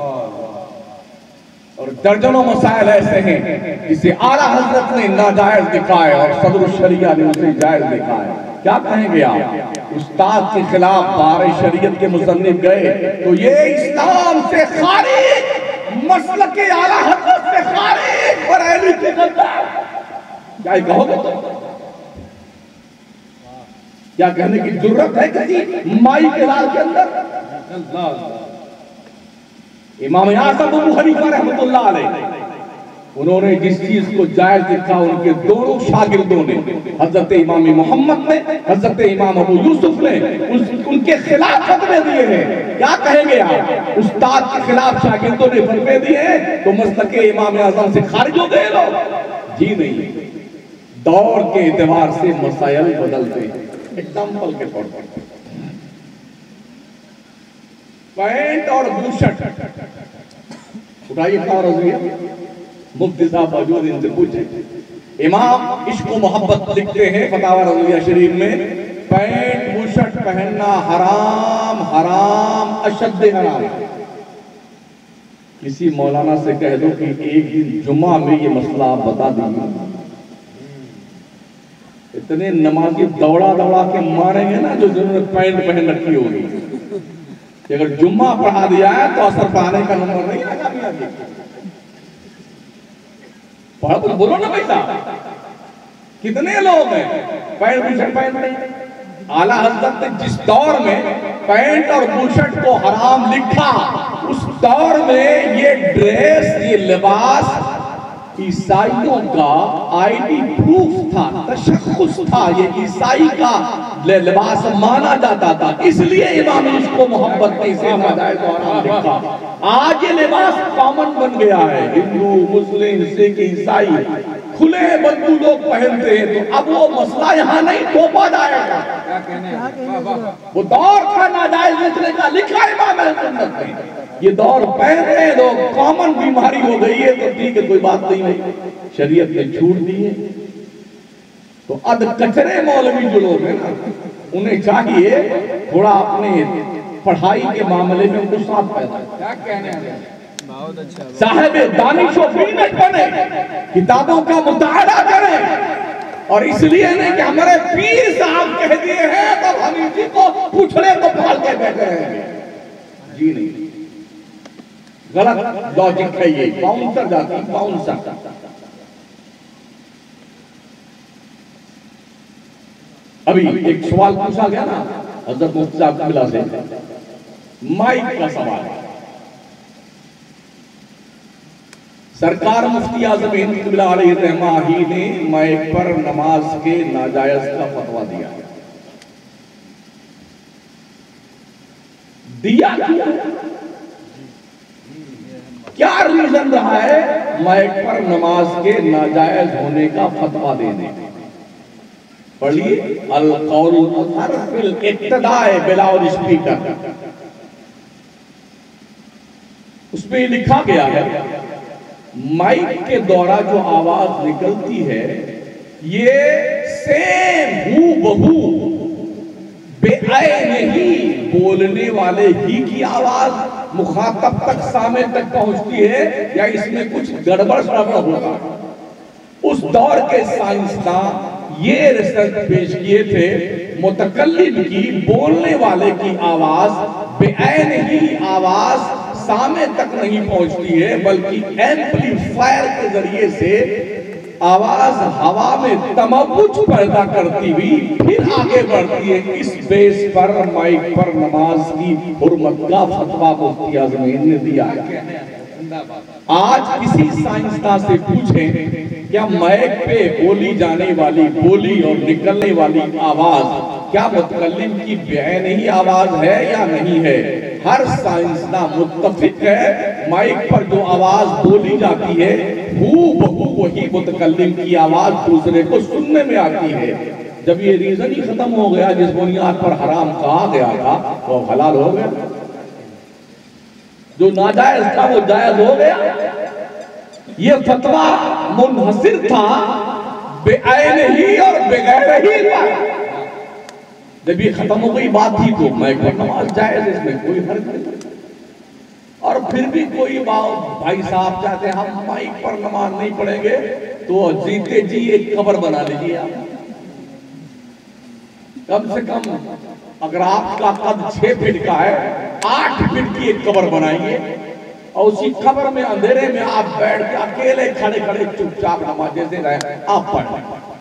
Speaker 3: और दर्जनों मसाइल ऐसे हैं जिसे आला हजरत ने नाजायज लिखा है और सदरुल शरिया ने उसे जायज लिखा है। क्या कहेंगे आप, उस्ताद के खिलाफ बाहर शरीयत के मुसन्निफ गए तो ये इस्लाम से खारिज, मसलक के आला हजरत से खारिज, बरेली के गद्दार, क्या कहोगे? क्या कहने की जरूरत है किसी माई के लाल के अंदर? इमाम आज़म अबू हनीफा रहमतुल्लाह अलैह, उन्होंने जिस चीज को जायज लिखा, उनके दोनों शागिर्दों ने, हजरत इमाम मोहम्मद ने, हजरत इमाम अबू यूसुफ ने उस, उनके खिलाफ फतवे दिए हैं। क्या कहेंगे आप, उस्ताद के खिलाफ शागिर्दों ने फतवे दिए हैं तो मसलक इमाम आज़म से खारिज हो गए लोग? जी नहीं, दौर के एतबार से मसाइल बदलते हैं। एग्जाम्पल के तौर पर पैंट और बुशर्ट उठाइए, मुफ्ती साहब मौजूद, इनसे पूछे। इमाम इश्क व मोहब्बत लिखते हैं फतावा रज़विया शरीफ में, पैंट बुशर्ट पहनना हराम, हराम अशद हराम। किसी मौलाना से कह दो कि एक दिन जुम्मा में ये मसला आप बता दीजिए, इतने नमाजी दौड़ा दौड़ा के मारेंगे ना जो जिन्होंने पैंट पहन रखी होगी। अगर जुम्मा पढ़ा दिया है तो असर पढ़ाने का नंबर नहीं है, कामयाबी पढ़ा तो बोलो ना भाई साहब, कितने लोग हैं पैंट बुशर्ट पहनते हैं। आला हजरत ने जिस दौर में पैंट और बुशर्ट को हराम लिखा, उस दौर में ये ड्रेस, ये लिबास ईसाइयों का आईडी प्रूफ था, तशख्खुस था, ये ईसाई का लिबास माना जाता था। इसलिए इमाम इसको मोहब्बत ने इसे नाजायज और हराम लिखा। आज ये लिबास कॉमन बन गया है, हिंदू, मुस्लिम, सिख, ईसाई खुले बंधु लोग पहनते हैं, तो अब वो मसला यहाँ नहीं तोपा जाएगा। वो दौर था नाजायज लिखने का, लिखा इमाम सुन्नत ने। ये दौर पहने लोग कॉमन बीमारी हो गई है तो ठीक है, कोई बात नहीं है, शरीयत ने छूट दी है। तो अद कचरे मौलवी जो लोग हैं ना, उन्हें चाहिए थोड़ा अपने पढ़ाई के मामले में उनको साथ पैदा, क्या कहने साहिब दानिश व बीनत बने, किताबों का मुताला करें। और इसलिए नहीं कि हमारे पीर साहब कह दिए हैं तो हम इसी को पूछने को पाल के बैठे हैं। जी नहीं, गलत लॉजिक है ये, बाउंसर जाती बाउंसर। अभी एक सवाल पूछा गया ना हजरत मुफ्ती साहब किबला से, माइक का सवाल। सरकार मुफ्ती आजम हिंद किबला अलैहि रहमा ही ने माइक पर नमाज के नाजायज का फतवा दिया दिया क्यों? क्या रीजन रहा है माइक पर नमाज के नाजायज होने का फतवा देने? पढ़िए, अल कौल मुज़हर फिल इक्तदाए बिलाउड स्पीकर, उसमें लिखा गया है माइक के द्वारा जो आवाज निकलती है ये सेम हूबहू बेआईन ही बोलने वाले ही की आवाज मुखातब तक सामने तक पहुंचती है या इसमें कुछ गड़बड़ सड़बड़ होगा? उस दौर के साइंसदान ये रिसर्च पेश किए थे, मुतकल्लिम की बोलने वाले की आवाज बेआईन ही आवाज सामने तक नहीं पहुंचती है बल्कि एम्पलीफायर के जरिए से आवाज हवा में तमव्वुज पैदा करती हुई फिर आगे बढ़ती है। इस बेस पर माइक पर नमाज की हुर्मत का फतवा मुफ्ती आज़म हिंद ने दिया है। आज किसी साइंसदान से पूछें क्या माइक पे बोली जाने वाली बोली और निकलने वाली आवाज क्या मुतकल्लिम की बेआईन ही आवाज है या नहीं है, हर साइंसदान मुत्तफिक है माइक पर जो आवाज बोली जाती है हूबहू वही मुतकल्लिम की आवाज दूसरे को सुनने में आती है। जब ये रीजन ही खत्म हो गया जिस बुनियाद पर हराम कहा गया था वो तो हलाल हो गया, जो नाजायज था वो जायज हो गया। ये फतवा मुनहसिर था बेआईन ही और बगैर ही पर। जब ये खत्म हो गई बात ही तो मैं नमाज जायज, इसमें कोई हर्ज नहीं। और फिर भी कोई भाई साहब चाहते हैं हम माइक पर नमाज नहीं पढ़ेंगे तो जीते जी एक कब्र बना लीजिए आप। कम से कम अगर आपका कद छह फीट का है आठ फीट की एक कब्र बनाइए और उसी कब्र में अंधेरे में आप बैठ के अकेले खड़े खड़े चुपचाप नमाज जैसे रहे आप पढ़,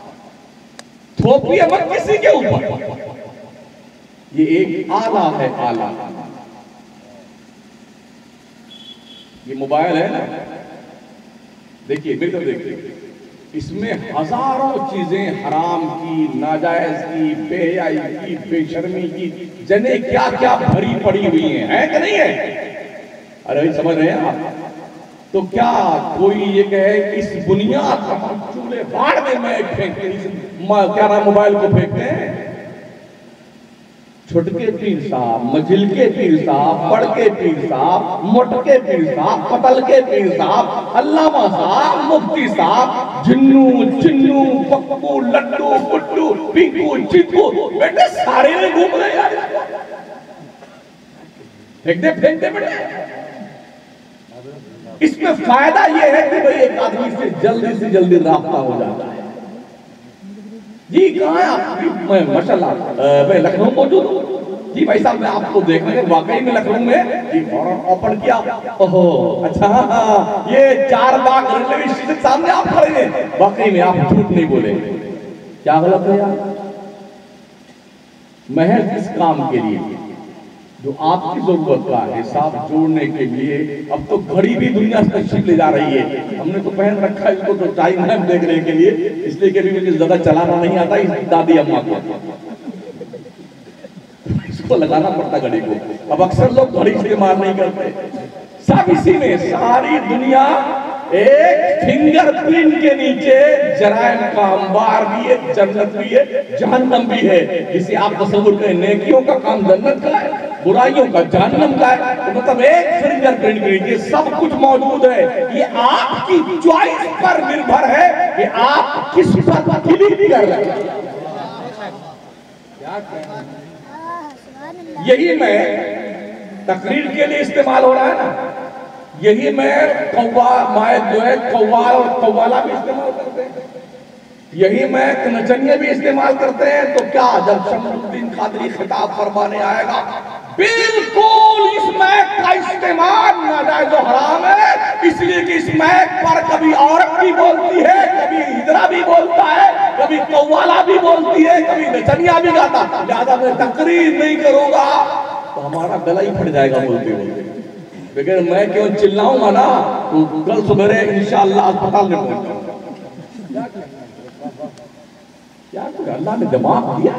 Speaker 3: थोपिए मत किसी के ऊपर। ये एक आला है, आला। ये मोबाइल है ना, देखिए बिल्कुल देखिए, इसमें हजारों चीजें हराम की, नाजायज की, बेहयाई की, बेशर्मी की, जने क्या क्या भरी पड़ी हुई हैं, है कि नहीं है? अरे समझ रहे हैं आप? तो क्या कोई ये कहे कि इस बुनियाद पर हम चूल्हे बाढ़ में मैं फेंकते, क्या नाम मोबाइल को फेंकते हैं? छुटके पीर साहब, मझिलके पीर साहब, बड़के पीर साहब, मोटके पीर साहब, पतलके पीर साहब, अल्लामा साहब, मुफ्ती साहब, जिन्नू चिन्नू पप्पू लड्डू गुड्डू पिंकू चिक्कू बेटे सारे में घूम रहे यार। फेंक दे फेंक दे बेटे। इसमें फायदा यह है कि भाई एक आदमी से जल्दी से जल्दी राब्ता हो जाता है। जी कहाँ है आप? मैं माशाल्लाह मैं लखनऊ मौजूद हूँ। जी भाई साहब मैं आपको देख रहे वाकई में लखनऊ में जी फौरन ओपन किया। ओहो अच्छा हाँ, ये चार बाग रेलवे स्टेशन सामने आप खड़े हैं, वाकई में आप झूठ नहीं बोले। क्या गलत है यार? महज इस काम के लिए जो आपकी जरूरत का हिसाब जोड़ने के लिए अब तो घड़ी भी दुनिया से तशरीफ ले जा रही है। हमने तो पहन रखा है इसको तो टाइम टाइम देखने के लिए, इसलिए कि मुझे ज्यादा चलाना नहीं आता इस दादी अम्मा को, इसको लगाना पड़ता घड़ी को। अब अक्सर लोग घड़ी इस्तेमाल नहीं करते, सब इसी में सारी दुनिया एक फिंगरप्रिंट के नीचे जराइम का अंबार भी है, जन्नत भी है, जहन्नम भी है। जिसे आप तस्वीर करें नेकियों का काम जन्नत का है, बुराइयों का जहन्नम का है, तो मतलब एक फिंगरप्रिंट के नीचे सब कुछ मौजूद है। ये आपकी चॉइस पर निर्भर है कि आप किस पर क्लिक कर रहे हैं। यही मैं तकरीर के लिए इस्तेमाल हो रहा है ना, यही मैं कौवा माए जो है कौवाल और कौवाला भी इस्तेमाल करते हैं, यही मैं नचनिया भी इस्तेमाल करते हैं। तो क्या जब शमसुद्दीन कादरी खिताब फरमाने आएगा बिल्कुल इस महक का इस्तेमाल नाजायज और हराम है, इसलिए कि इस महक पर कभी औरत भी बोलती है, कभी हिजरा भी बोलता है, कभी कव्वाला भी बोलती है, कभी नचनिया भी गाता। लिहाजा मैं तकरीर नहीं करूंगा तो हमारा गला ही फट जाएगा बोलते बोलते। लेकिन मैं क्यों चिल्लाऊंगा ना तो कल सुबह इंशाअल्लाह अस्पताल में पहुंच जाऊंगा। क्या अल्लाह ने दिमाग दिया,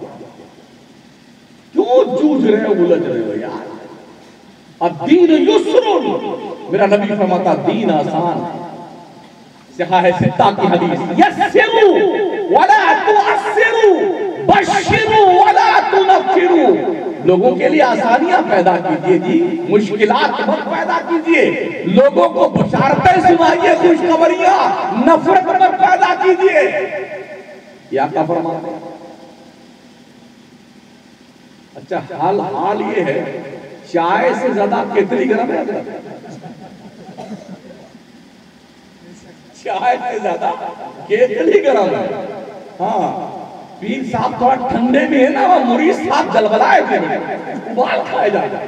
Speaker 3: क्यों जूझ रहे हो, उलझ रहे हो यार। अब दीन युस्रुन, मेरा नबी फरमाता दीन आसान। सहाह सित्ता की हदीस, यस्सिरु वला तुअस्सिरु, बश्शिरु वला तुनफ्फिरु। लोगों के लिए आसानियां पैदा कीजिए जी, मुश्किलात मत पैदा कीजिए। लोगों को बशारतें सुनाइए, खुशखबरियां, नफरत मत पैदा कीजिए। क्या क्या फरमाते हैं? अच्छा, हाल हाल ये है, चाय से ज्यादा केतली गर्म है। चाय से ज्यादा केतली गर्म है। हाँ, पीर साहब थोड़ा ठंडे भी है ना, वो मुरीद साहब जलबलाए थे, उबाल खाए जाए।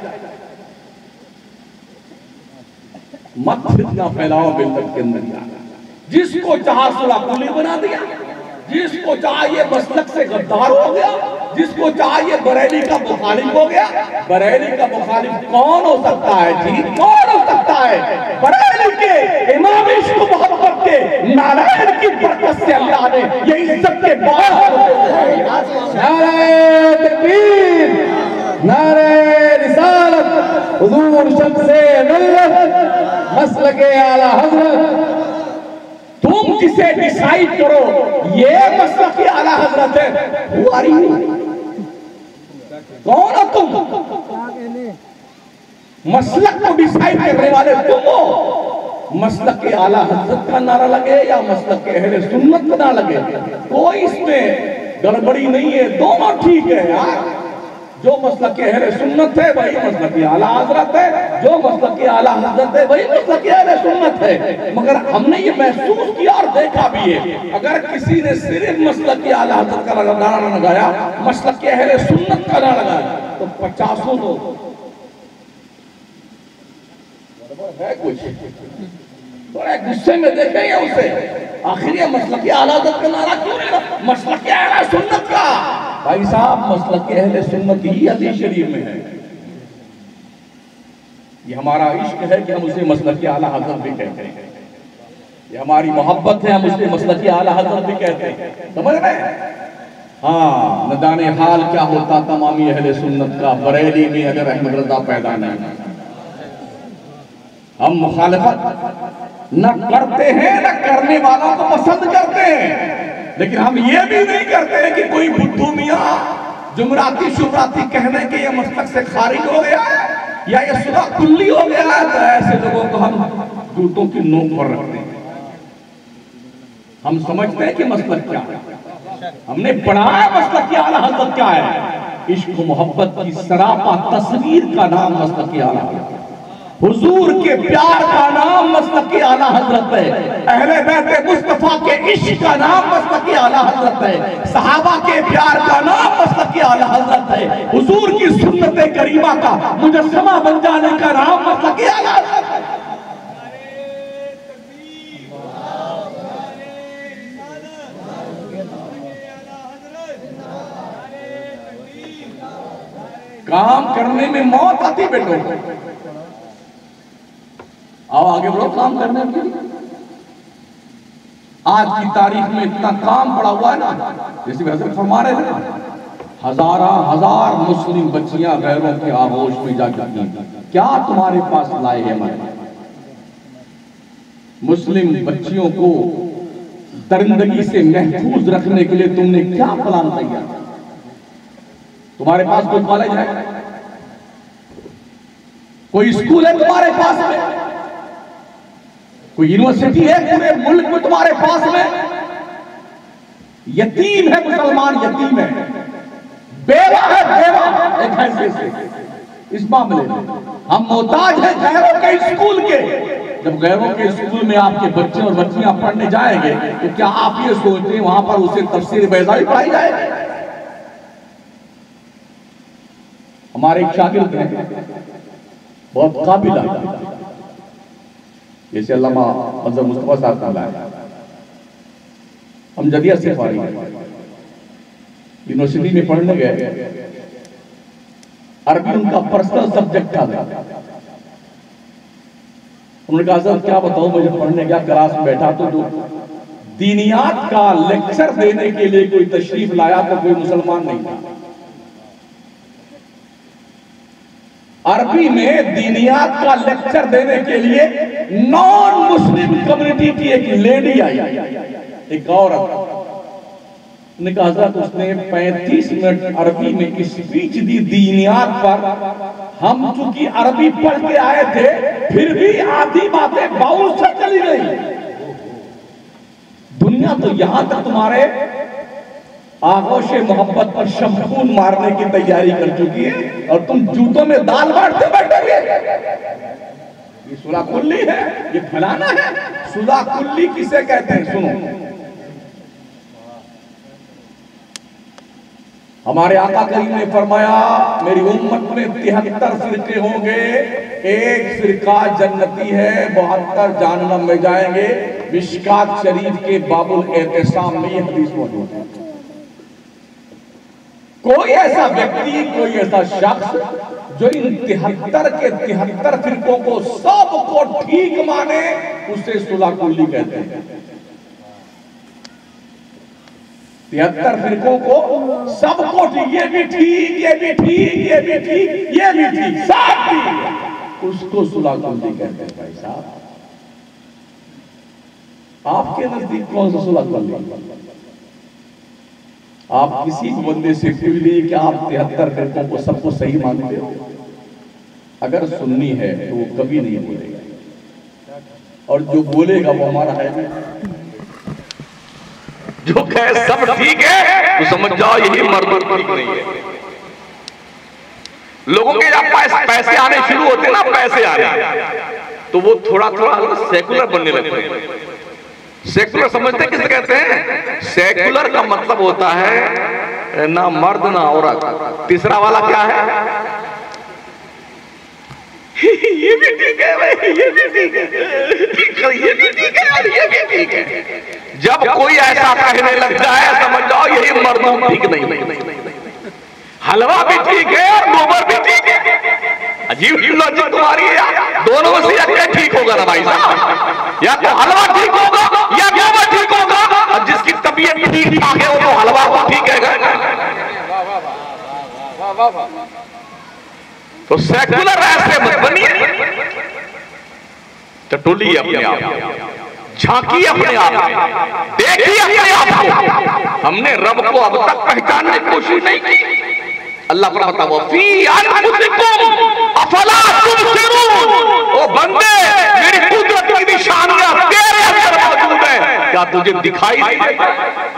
Speaker 3: मत फितना फैलाओ बिल्कुल के अंदर। जिसको चाहा सुला कुली बना दिया, जिसको चाहिए मसलक से गद्दार हो गया, जिसको चाहिए बरेली का मुखालिफ हो गया। बरेली का मुखालिफ कौन हो सकता है जी, कौन हो सकता है? बरेली के इमाम इश्क मोहब्बत के नारायण की बरकत से अल्लाह ने ये इज्जत के बाद
Speaker 4: नारे तकबीर, नारे रिसालत, हुजूर शम्से मिल्लत, मसलके आला हज़रत।
Speaker 3: तुम किसे डिसाइड करो, ये मसला की आला हजरत है, हुआरी कौन हो तुम? मसलक को डिसाइड करने वाले तुम हो। मसलक के आला हजरत का नारा लगे या मसलक के अहले सुन्नत का नारा लगे, कोई इसमें गड़बड़ी नहीं है, दोनों ठीक है यार। जो मसलक के अहले सुन्नत है वही मसलक के आला हजरत है, जो मसलक के आला हजरत है वही मसलक के अहले सुन्नत है। मगर हमने ये महसूस किया और देखा भी है, अगर किसी ने सिर्फ मसलक के आला हजरत का नारा लगाया, मसलक के अहले सुन्नत का नारा लगाया, तो पचासों लोग है कुछ बड़े गुस्से में देखेंगे उसे। आखिर ये मसलक के आला हजरत का नारा क्यों नहीं, मसलक के अहले सुन्नत का? भाई साहब, मसलक के अहले सुन्नत ही हदीस शरीफ में है। ये हमारा इश्क है कि हम उसे मसलक के आला हजरत भी कहते हैं, ये हमारी मोहब्बत है, हम उसे मसलक के आला हजरत भी कहते हैं। समझ रहे हैं? हाँ, न जाने हाल क्या होता तमामी अहले सुन्नत का, बरेली में अगर अहमद रजा पैदा नहीं। हम मुखालिफत न करते हैं, न करने वालों को पसंद करते हैं, लेकिन हम ये भी नहीं करते हैं कि कोई बुद्धू मियां जुमराती शुमराती कहने के ये मसलक से खारिज हो गया है या ये सुबह कुल्ली हो गया है, तो ऐसे लोगों को हम जूतों की नोक पर रखते हैं। हम समझते हैं कि मसलक क्या है, हमने पढ़ा है मसलक की आला हजरत क्या है। इश्क मोहब्बत की सरापा तस्वीर का नाम मसलक की आला हजरत, हुजूर के प्यार का नाम मसलक की आला हजरत है, अहले बैत मुस्तफा के इश्क का नाम मसलक की आला हजरत है, सहाबा के प्यार का नाम मसलक की आला हजरत है, हुजूर की सुन्नत करीमा का मुजस्समा बन जाने का नाम मसलक की आला हजरत है। काम करने में मौत आती बेटो, आओ आगे बढ़ो काम करने के लिए। आज की तारीख में इतना काम पड़ा हुआ है ना, जैसे हजरत फरमा रहे थे, हजारा हजार मुस्लिम बच्चियां गैरों के आगोश में जा चुकी हैं। क्या तुम्हारे पास लाए हैं मत? मुस्लिम बच्चियों को दरिंदगी से महफूज रखने के लिए तुमने क्या प्लान तैयार किया? तुम्हारे पास कोई कॉलेज है, कोई स्कूल है तुम्हारे पास में, कोई यूनिवर्सिटी है पूरे मुल्क में तुम्हारे पास में? यतीम है मुसलमान, यतीम है, बेवा है, बेवा एक हैसियत से। इस मामले में हम मोहताज हैं गैरों के स्कूल के। जब गैरों के स्कूल में आपके बच्चे और बच्चियां पढ़ने जाएंगे तो क्या आप ये सोचते हैं वहां पर उसे तफसीर बैज़ावी पढ़ाई जाएगी? हमारे एक शागिर्द हैं, बहुत काबिल आदमी, जैसे अल्लामा मजहब मुस्तफा साहब का है, हम जदिया से फारिग यूनिवर्सिटी में पढ़ने गए, अरबी उनका पर्सनल सब्जेक्ट था। उन्होंने कहा सर क्या बताऊं, मुझे पढ़ने गया, क्लास में बैठा तो जो दीनियात का लेक्चर देने के लिए कोई तशरीफ लाया तो कोई मुसलमान नहीं था। अरबी में दीनियात का लेक्चर देने के लिए नॉन मुस्लिम कम्युनिटी की एक लेडी आई, एक औरत ने कहा हज़रत उसने पैंतीस मिनट अरबी में स्पीच दी दीनियात पर। हम चूंकि अरबी पढ़ के आए थे फिर भी आधी बातें बाउल से चली गई। दुनिया तो यहां तक तुम्हारे आगोशे मोहब्बत पर शमखून मारने की तैयारी कर चुकी है और तुम जूतों में दाल बांटते बैठोगे। ये सुलह कुल्ली है, ये फैलाना है। सुलह कुल्ली किसे कहते हैं सुनो, हमारे आका करीम ने फरमाया मेरी उम्मत में तिहत्तर फिरके होंगे, एक फिरका जन्नती है, बहत्तर जहन्नम में जाएंगे। मिशकात शरीफ के बाबुल एहतिसाम में ये हदीस मौजूद है। कोई ऐसा व्यक्ति, कोई ऐसा शख्स जो इन तिहत्तर के तिहत्तर फिरकों को सबको ठीक माने, उसे सुलह कुल्ली कहते हैं। तिहत्तर फिरकों को सबको ठीक, ये भी ठीक, ये भी ठीक, ये भी ठीक, ये भी ठीक, सब ठीक, उसको सुलह कुल्ली कहते हैं। भाई साहब आपके नजदीक कौन सा सुलह कुल्ली? आप किसी बंदे से पूछ लीजिए कि आप तिहत्तर फिरकों को सबको सही मानते हो? अगर सुन्नी है तो वो कभी नहीं बोलेगा, और जो बोलेगा वो हमारा है।
Speaker 5: जो कहे सब ठीक है तो समझ जाओ यही मर्द ठीक नहीं है। लोगों के जब पैसे, पैसे आने शुरू होते ना, पैसे आने तो वो थोड़ा थोड़ा सेकुलर बनने लगते हैं। सेकुलर समझते किसे कहते हैं? सेकुलर का मतलब होता है ना मर्द ना औरत। तीसरा वाला क्या है? ये भी ठीक है भाई, ये भी ठीक है, ये भी ठीक है और ये भी ठीक है। जब कोई ऐसा कहने लग जाए समझ जाओ यही मर्दों ठीक नहीं। हलवा भी ठीक है और गोबर भी ठीक है। अजीब लॉजिक तुम्हारी है यार। दोनों में से क्या ठीक होगा ना भाई साहब? या तो हलवा ठीक होगा या गोबर ठीक होगा। और जिसकी तबीयत ठीक ठाक है वो तो हलवा को ठीक है। तो सेकुलर ऐसे मत बनिए, टटोली अपने आप, झांकी अपने आप, देखिए अपने आप को। हमने रब को अब तक पहचानने की कोशिश नहीं की। अल्लाह पर बताओ फी अनफुसिकुम अफला तुबसिरून। ओ बंदे मेरी कुदरत की निशानियां तेरे अंदर मौजूद है, क्या तुझे दिखाई नहीं?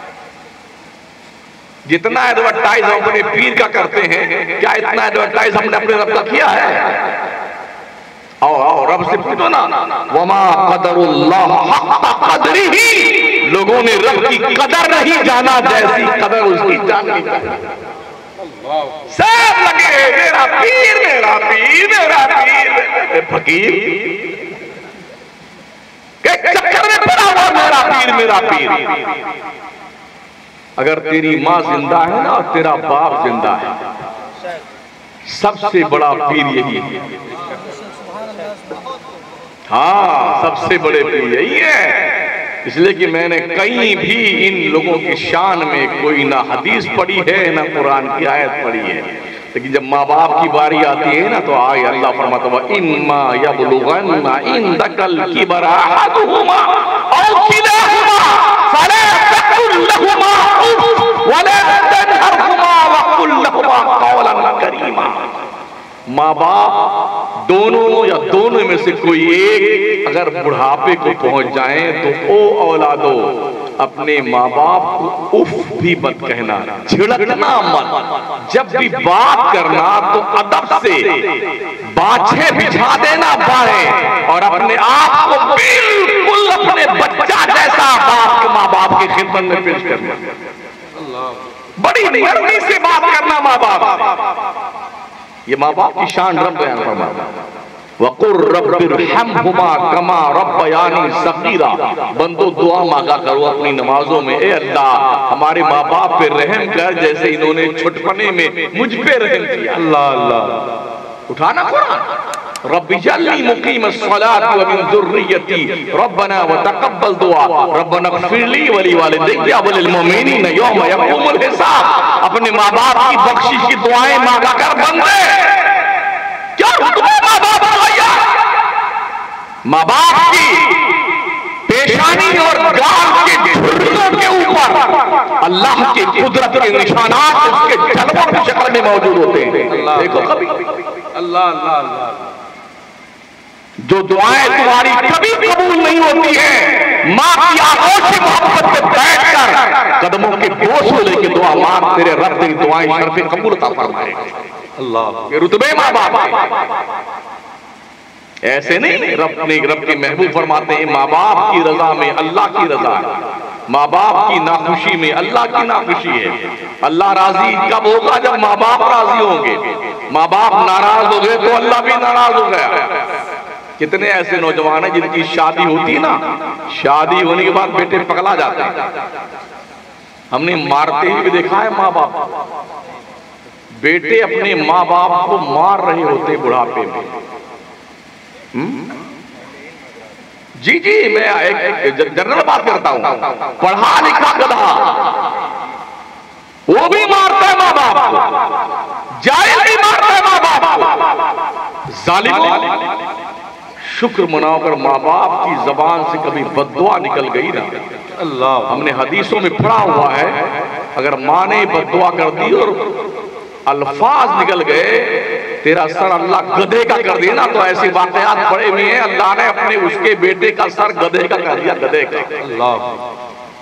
Speaker 5: जितना एडवर्टाइज हम अपने पीर का करते हैं, क्या इतना एडवर्टाइज हमने अपने रब का किया है? आओ आओ रब से पूछो ना, वमा कदरुल्लाह हक़्क़ क़द्रिही। लोगों ने रब की कदर नहीं जाना जैसी कदर उसकी जाननी चाहिए। सब लगे मेरा पीर मेरा पीर मेरा पीर, फकीर के चक्कर में पड़ा हुआ मेरा पीर मेरा पीर। अगर तेरी माँ जिंदा है ना और तेरा बाप जिंदा है, सबसे बड़ा पीर यही है। हाँ सबसे बड़े पीर यही है। इसलिए कि मैंने कहीं भी इन लोगों की शान में कोई ना हदीस पढ़ी है ना कुरान की आयत पढ़ी है। लेकिन जब माँ बाप की बारी आती है ना तो आए अल्लाह फरमाता है इम्मा यबलुगन्ना इंदकल किबरा अहदुहुमा औ किलाहुमा फला तकुल लहुमा उफ वला तनहरहुमा वकुल लहुमा कौलन करीमा। माँ बाप दोनों या दोनों में से कोई एक अगर बुढ़ापे को पहुंच जाए तो ओ औलादो अपने माँ बाप को उफ भी मत कहना, झिड़कना मत। जब भी बात करना तो अदब से बाछे बिछा देना बाहें और अपने आप को बिल्कुल अपने बच्चा जैसा बाप के माँ बाप की खिदमत में पेश करना। बड़ी नरमी से बात करना माँ बाप। ये माँ बाप की शान रब बयान फरमाता है। वक़ुर रब्बिरहमहुमा कमा रब्बयानी सगीरा। बंदो दुआ मांगा करो अपनी नमाजों में, ए अल्लाह हमारे माँ बाप पे रहम कर जैसे इन्होंने छुटपने में मुझ पे रहम किया। अल्लाह अल्लाह, उठाना कुरान। रब्बी जल्ली मुकीमस सलाति व मिन ज़ुर्रियती रब्बना व तक़ब्बल दुआ रब्बना ग़फ़िरली व लिवालिदैया व लिल मुमिनीना यौम यक़ूमुल हिसाब। अपने माँ बाप की बख्शिश की दुआएं मांगा कर बंदे, क्या रुतबा माँ बाप का भैया। माँ बाप की पेशानी और गाल के झुर्रियों के ऊपर अल्लाह की कुदरत के निशानात उसके जलवों की शक्ल में मौजूद होते हैं। देखो कभी
Speaker 4: अल्लाह अल्लाह अल्लाह।
Speaker 5: जो दुआएं तुम्हारी कभी कबूल नहीं होती है, माँ की आंखों से मोहब्बत में बैठकर कदमों के बोझ को लेकर दुआ मांग, तेरे रब तेरी दुआएं शर्फ कबूलता फरमाएगा। अल्लाह के रुतबे माँ बाप ऐसे नहीं। रब ने रब के महबूब फरमाते हैं माँ बाप की रजा में अल्लाह की रजा है, माँ बाप की नाखुशी में अल्लाह की नाखुशी है। अल्लाह राजी कब होगा? जब माँ बाप राजी होंगे। माँ बाप नाराज हो गए तो अल्लाह भी नाराज हो गया। कितने ऐसे नौजवान हैं जिनकी शादी होती है ना, शादी होने के बाद बेटे पगला जाते हैं। हमने मारते हुए देखा है माँ बाप, बेटे अपने माँ बाप को मार रहे होते बुढ़ापे में। हुँ? जी जी मैं एक जनरल बात करता हूं। पढ़ा लिखा गधा वो भी मारता है माँ बाप को, जाहिल भी मारता है माँ बाप को। जालिम शुक्र मनाकर माँ बाप की जबान से कभी बद्दुआ निकल गई ना। अल्लाह, हमने हदीसों में पढ़ा हुआ है, अगर माँ ने बद्दुआ कर दी और अल्फाज निकल गए तेरा सर अल्लाह गधे का कर दिया ना, तो ऐसी वाकयात पड़े हुए हैं। अल्लाह ने अपने उसके बेटे का सर गधे का कर दिया, गधे का। अल्लाह,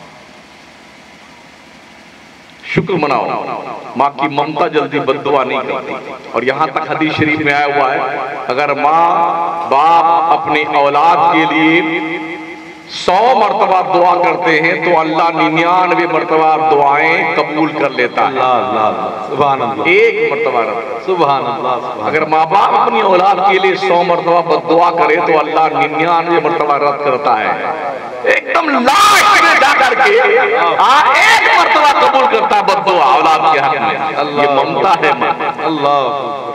Speaker 5: शुक्र मनाओ माँ की ममता जल्दी बद्दुआ नहीं करती। और यहां तक हदीस शरीफ में आया हुआ है, अगर माँ बाप अपने औलाद के लिए सौ मर्तबा दुआ करते हैं तो अल्लाह निन्यानवे मर्तबा दुआएं कबूल कर लेता है। सुभान अल्लाह, एक मर्तबा। सुभान अल्लाह। अगर माँ बाप अपनी औलाद के लिए सौ मर्तबा बद्दुआ करे तो अल्लाह निन्यानवे मर्तबा रद्द करता है। एकदम लास्ट में जाकर के एक मर्तबा कबूल करता है बद्दुआ औलाद के हक में। ये ममता है माँ। अल्लाह,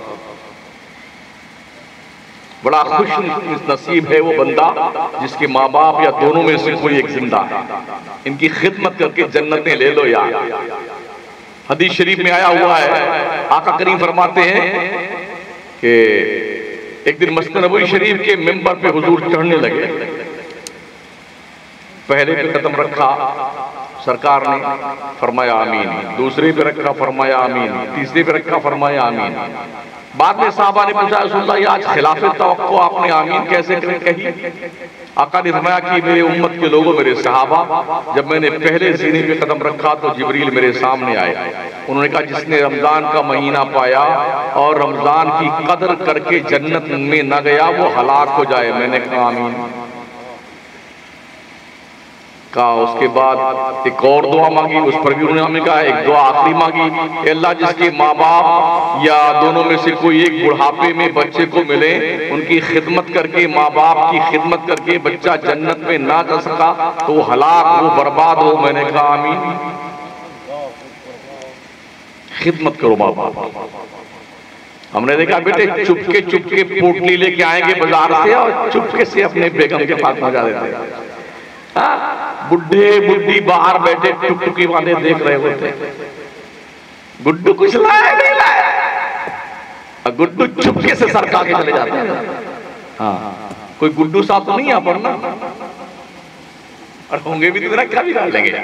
Speaker 5: बड़ा खुश नसीब है वो बंदा जिसके माँ बाप या दोनों में से कोई एक जिंदा है। इनकी खिदमत करके जन्नतें ले लो यार। हदीस शरीफ में आया हुआ है, आका करीम फरमाते हैं कि एक दिन मस्जिद नबवी शरीफ के मिंबर पे हुजूर चढ़ने लगे। पहले पे कदम रखा, सरकार ने फरमाया आमीन। दूसरे पे रखा, फरमाया आमीन। तीसरे पे रखा, फरमाया आमीन। बाद में साहबा ने पूछा, रसूलुल्लाह आज खिलाफे तवक्को आपने आमीन कैसे कही? आका ने फरमाया कि मेरे उम्मत के लोगों, मेरे सहाबा, जब मैंने पहले सीने पे कदम रखा तो जिब्रील मेरे सामने आए। उन्होंने कहा जिसने रमजान का महीना पाया और रमजान की कदर करके जन्नत में न गया वो हलाक हो जाए। मैंने कहा आमीन। कहा उसके बाद एक और दुआ मांगी, उस पर भी उन्होंने कहा एक दुआ आखिरी मांगी, अल्लाह जिसके माँ बाप या दोनों में से कोई एक बुढ़ापे में बच्चे को मिले, उनकी खिदमत करके, माँ बाप की खिदमत करके बच्चा जन्नत में ना जा सका तो वो हलाक हो, बर्बाद हो। मैंने कहा आमीन। खिदमत करो माँ बाप। हमने देखा बेटे चुपके चुपके पोटली लेके आएंगे बाजार से और चुपके से अपने बेगम के पास पहुंचा देते हैं। बुढ़े बुढ़ी बाहर बैठे टुकटुकी वाले देख रहे होते, गुड्डू कुछ लाया नहीं लाया, गुड्डू चुपके से सरका के चले जाते हैं। हाँ, कोई गुड्डू साहब तो नहीं आ पड़ना, और होंगे भी तो क्या भी डाल लेंगे।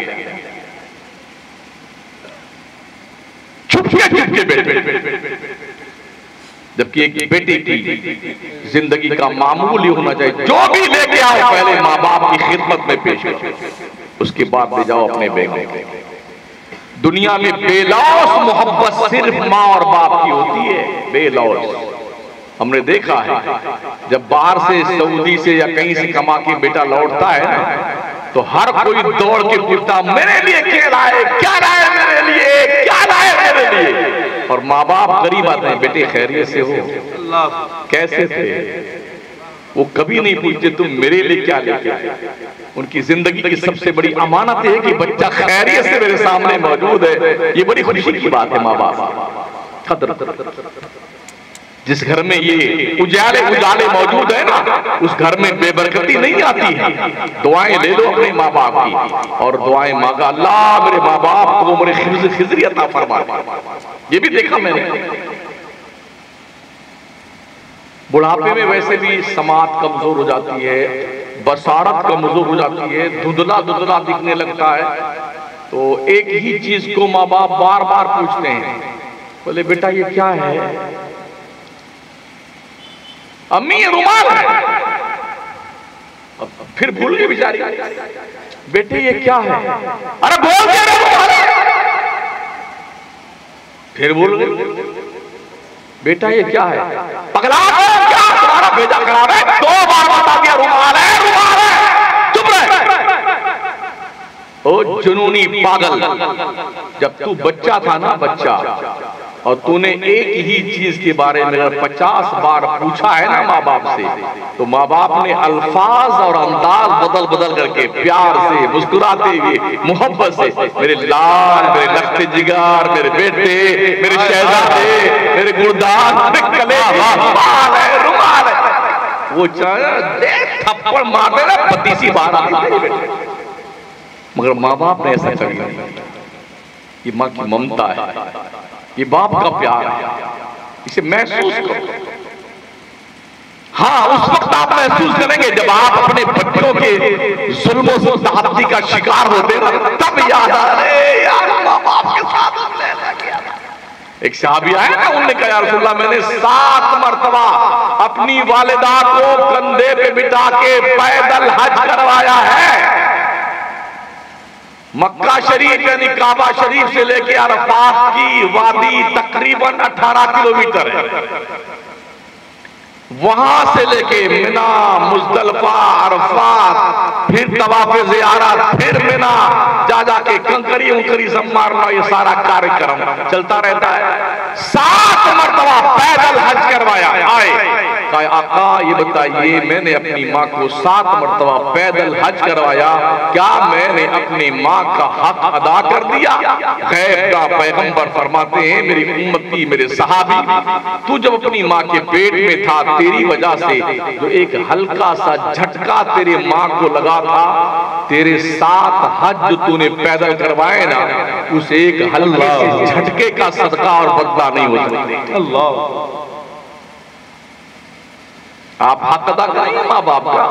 Speaker 5: चुपके चुपके बैठे, जबकि एक बेटी की जिंदगी का मामूल ही होना चाहिए, जो भी लेके आओ पहले माँ बाप की खिदमत में पेश करो, उसके बाद ले जाओ अपने बेगम को। दुनिया में बेलौस मोहब्बत सिर्फ माँ और बाप की होती है, बेलौस। हमने देखा है जब बाहर से सऊदी से या कहीं से कमा के बेटा लौटता है ना, तो हर कोई दौड़ के पूछता मेरे लिए क्या लाए, क्या लाए मेरे लिए, क्या लाए मेरे लिए। और माँ बाप गरीब आते हैं, बेटे खैरियत से हो, कैसे थे? वो कभी नहीं पूछते तुम मेरे लिए क्या लेके आए। उनकी जिंदगी की सबसे बड़ी अमानत है कि बच्चा खैरियत से मेरे सामने मौजूद है। ये बड़ी खुशी की बात है माँ बाप कदर। जिस घर में ये उजाले उजाले मौजूद है ना, उस घर में बेबरकती नहीं आती है। दुआएं ले लो अपने माँ बाप की और दुआएं मांगा, अल्लाह मेरे माँ बाप को मेरे खिज़ खिज़री अता फरमा। ये भी देखा मैंने। बुढ़ापे में वैसे भी समात कमजोर हो जाती है, बसारत कमजोर हो जाती है, धुंधला धुंधला दिखने लगता है। तो एक ही चीज को माँ बाप बार बार पूछते हैं, बोले बेटा ये क्या है? अम्मी ये रुमाल है। अब फिर भूल गई बेचारी, बेटे ये क्या है? अरे बोल क्या रे रुमाल है? फिर भूल गई, बेटा ये क्या है? पगला क्या तुम्हारा भेजा करा रहे? दो बार बता दिया रुमाल है, रुमाल है, चुप रहे। ओ जुनूनी पागल, जब तू बच्चा था ना बच्चा, और तूने एक ही चीज के बारे में अगर पचास बार पूछा है ना माँ बाप से, तो माँ बाप ने अल्फाज और अंदाज बदल बदल करके प्यार से, मुस्कुराते हुए, मोहब्बत से, मेरे लाल, मेरे लख्ते जिगर, मेरे बेटे, मेरे शहजादे, मेरे गुरदान, मेरे कलेजे, रुमाल है, रुमाल है। वो चाहे थप्पड़ मार देना पतीसी बाहर आती है, मगर माँ बाप ने ऐसा कभी नहीं। ये माँ की ममता है, ये बाप का प्यार है, इसे महसूस करो। हाँ, उस वक्त आप महसूस करेंगे जब आप अपने बच्चों के जुल्मों से ताकती का शिकार होते ना, तब याद आ रहे यार माँ बाप के साथ हमने ऐसा किया था। एक साहबी आया ना, उन्होंने कहा या रसूलल्लाह मैंने सात मर्तबा अपनी वालिदा को कंधे पे बिठा के पैदल हज करवाया है। मक्का शरीफ यानी काबा शरीफ से लेके अरफात की वादी तकरीबन अठारह किलोमीटर है। वहां से लेके मिना, मुज़दलिफा, अरफात, फिर तवाफ़े ज़ियारत, फिर मिना, जा जाके कंकरी उंकरी सब मारना, ये सारा कार्यक्रम चलता रहता है। सात मरतबा पैदल हज करवाया। आए कहा आका ये बताइए, मैंने अपनी माँ को सात मरतबा पैदल हज करवाया, क्या मैंने अपनी माँ का हक अदा कर दिया? गैब का पैगंबर फरमाते हैं, मेरी उम्मती, मेरे सहाबी, तू जब अपनी माँ के पेट में था, तेरी वजह से जो एक हल्का सा झटका तेरे माँ को लगा था, तेरे सात हज जो तूने पैदल करवाए ना, उस एक हल्के से झटके का सदका और बदला नहीं हो सकता। अल्लाह, आप हक अदा करेंगे माँ बाप का।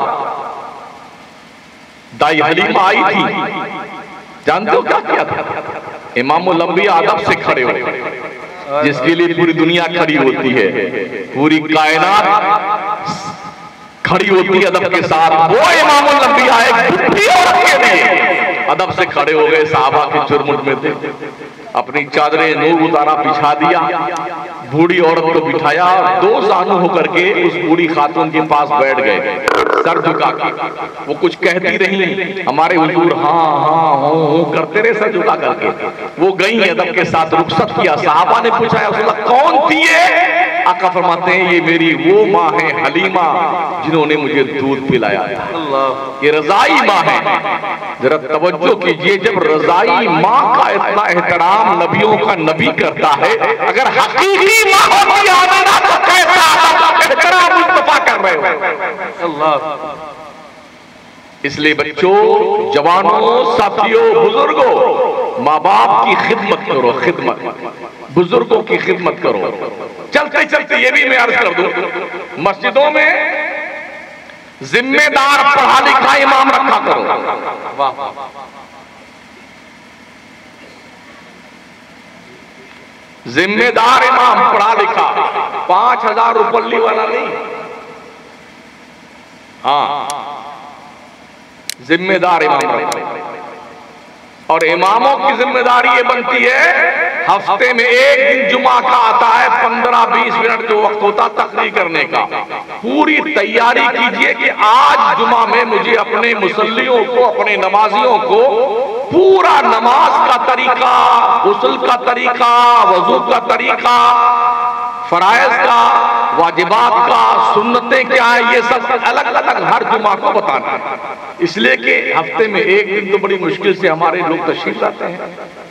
Speaker 5: दाई हलीमा आई थी, जानते हो क्या किया था? इमामुल अंबिया अदब से खड़े हो, जिसके लिए पूरी दुनिया खड़ी होती है, पूरी कायनात खड़ी होती है अदब के साथ। वो इमामुल अंबिया एक बुढ़ी औरत के लिए अदब से खड़े हो गए। साहबा के चुरमुट में थे, अपनी चादरें नूर उतारा, बिछा दिया, बूढ़ी औरत को बिठाया, दो जानू होकर के उस बूढ़ी खातून के पास बैठ गए, सर झुका के। वो कुछ कहती रही, हमारे हुजूर हाँ हाँ हो हो करते रहे सर झुका करके। वो गई अदब के साथ, रुखसत किया। साहबा ने पूछा कौन थी ये? आका फरमाते हैं ये मेरी वो माँ है हलीमा जिन्होंने मुझे दूध पिलाया था। ये रजाई माँ है। जरा तवज्जो कीजिए, जब रजाई माँ का इतना एहतराम नबियों का नबी करता है, अगर हकीकी माँ होती आमिना तो कैसा एहतराम मुस्तफा कर रहे हो। अल्लाह। इसलिए बच्चों, जवानों, साथियों, बुजुर्गों, माँ बाप की खिदमत करो, खिदमत, बुजुर्गों की खिदमत करो। चलते चलते ये भी मैं अर्ज कर दूं, मस्जिदों में जिम्मेदार पढ़ा लिखा इमाम रखा करो। वाह, जिम्मेदार इमाम पढ़ा लिखा, पांच हजार रुपये वाला नहीं। हाँ, जिम्मेदार इमाम रखा। और इमामों की जिम्मेदारी ये बनती है, हफ्ते में एक दिन जुमा का आता है, पंद्रह बीस मिनट जो वक्त होता तकरीर करने का, पूरी तैयारी कीजिए कि आज जुमा में मुझे अपने मुसल्लियों को, अपने नमाजियों को पूरा नमाज का तरीका, गुस्ल का तरीका, वजू का तरीका, फराइज का, वाजिबात का, सुन्नतें क्या है, ये सब अलग अलग हर जुमा को बताना है। इसलिए कि हफ्ते में एक दिन तो बड़ी मुश्किल से हमारे लोग तशरीफ लाते हैं।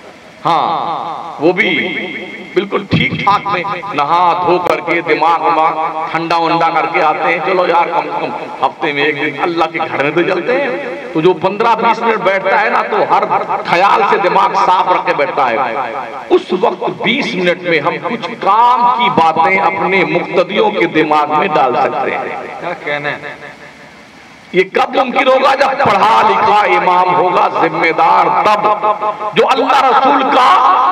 Speaker 5: हाँ, वो भी बिल्कुल ठीक ठाक में नहा धो करके दिमाग दिमाग ठंडा वंडा करके आते हैं। चलो यार कम से कम हफ्ते में एक दिन अल्लाह के घर में तो चलते हैं। तो जो पंद्रह बीस मिनट बैठता है ना, तो हर ख्याल से दिमाग साफ रख के बैठता है। उस वक्त बीस मिनट में हम कुछ काम की बातें अपने मुक्तदियों के दिमाग में डाल सकते हैं।
Speaker 4: क्या कहना है?
Speaker 5: ये कब मुमकिन होगा? जब पढ़ा लिखा इमाम होगा, जिम्मेदार, तब जो अल्लाह रसूल का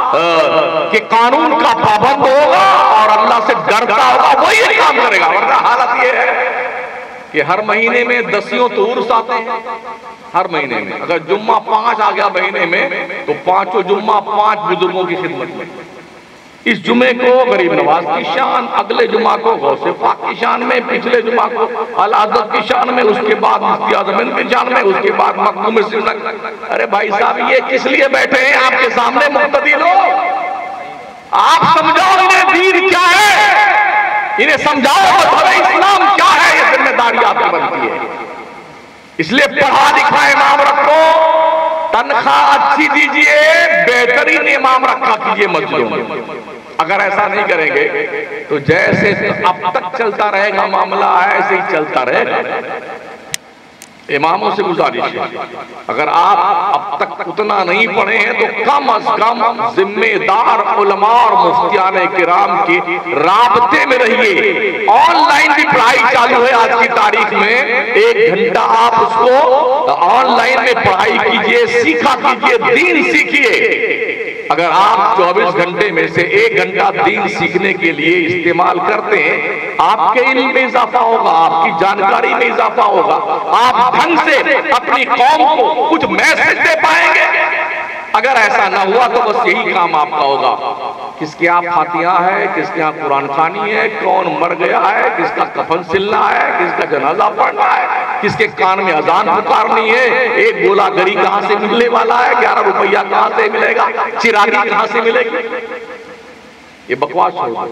Speaker 5: आ, के कानून का पाबंद होगा और अल्लाह से डरता होगा, वही ये काम करेगा। वरना हालत ये है कि हर महीने में दसियों तो उर्स आते हैं। हर महीने में अगर जुम्मा पांच आ गया महीने में, तो पांचों जुम्मा पांच बुजुर्गों की खिदमत में। इस जुमे को गरीब नवाज की शान, अगले जुमा को गौसे पाक की शान में, पिछले जुमा को अल हज़रत की शान में, उसके बाद मुफ्ती आज़म की शान में, उसके बाद मखदूम सिंह। अरे भाई साहब, ये किस लिए बैठे हैं आपके सामने मुक्तदी लोग? आप समझाओ इन्हें दीन क्या है, इन्हें समझाओ मज़हब इस्लाम क्या है। ये जिम्मेदारी आपकी बनती है। इसलिए पढ़ा लिखा इमाम रखो, तनख्वाह अच्छी दीजिए, बेहतरीन इमाम रखा कीजिए मस्जिदों में। अगर ऐसा नहीं करेंगे तो जैसे अब तक चलता रहेगा मामला, ऐसे ही चलता रहेगा। इमामों से गुजारिश है, अगर आप अब तक उतना नहीं पढ़े हैं तो कम अज कम जिम्मेदार उलमा और मुफ्तियाने किराम के राबते में रहिए। ऑनलाइन भी पढ़ाई चालू है आज की तारीख में। एक घंटा आप उसको ऑनलाइन में पढ़ाई कीजिए, सीखा कीजिए, दीन सीखिए। अगर आप चौबीस घंटे में से एक घंटा दीन सीखने के लिए इस्तेमाल करते हैं, आपके इल्म में इजाफा होगा, आपकी जानकारी में इजाफा होगा, आप ढंग से अपनी कौम को कुछ मैसेज दे पाएंगे। अगर ऐसा ना हुआ तो बस यही काम आपका होगा। किसके यहाँ फातिहा है, किसके यहाँ कुरान खानी है, कौन मर गया है, किसका कफन सिलना है, किसका जनाजा पढ़ना है, किसके कान में अजान पुकारनी है, एक गोला गरी कहाँ से मिलने वाला है, ग्यारह रुपया कहाँ से मिलेगा, चिरागी कहाँ से मिलेगी। ये बकवास होगा।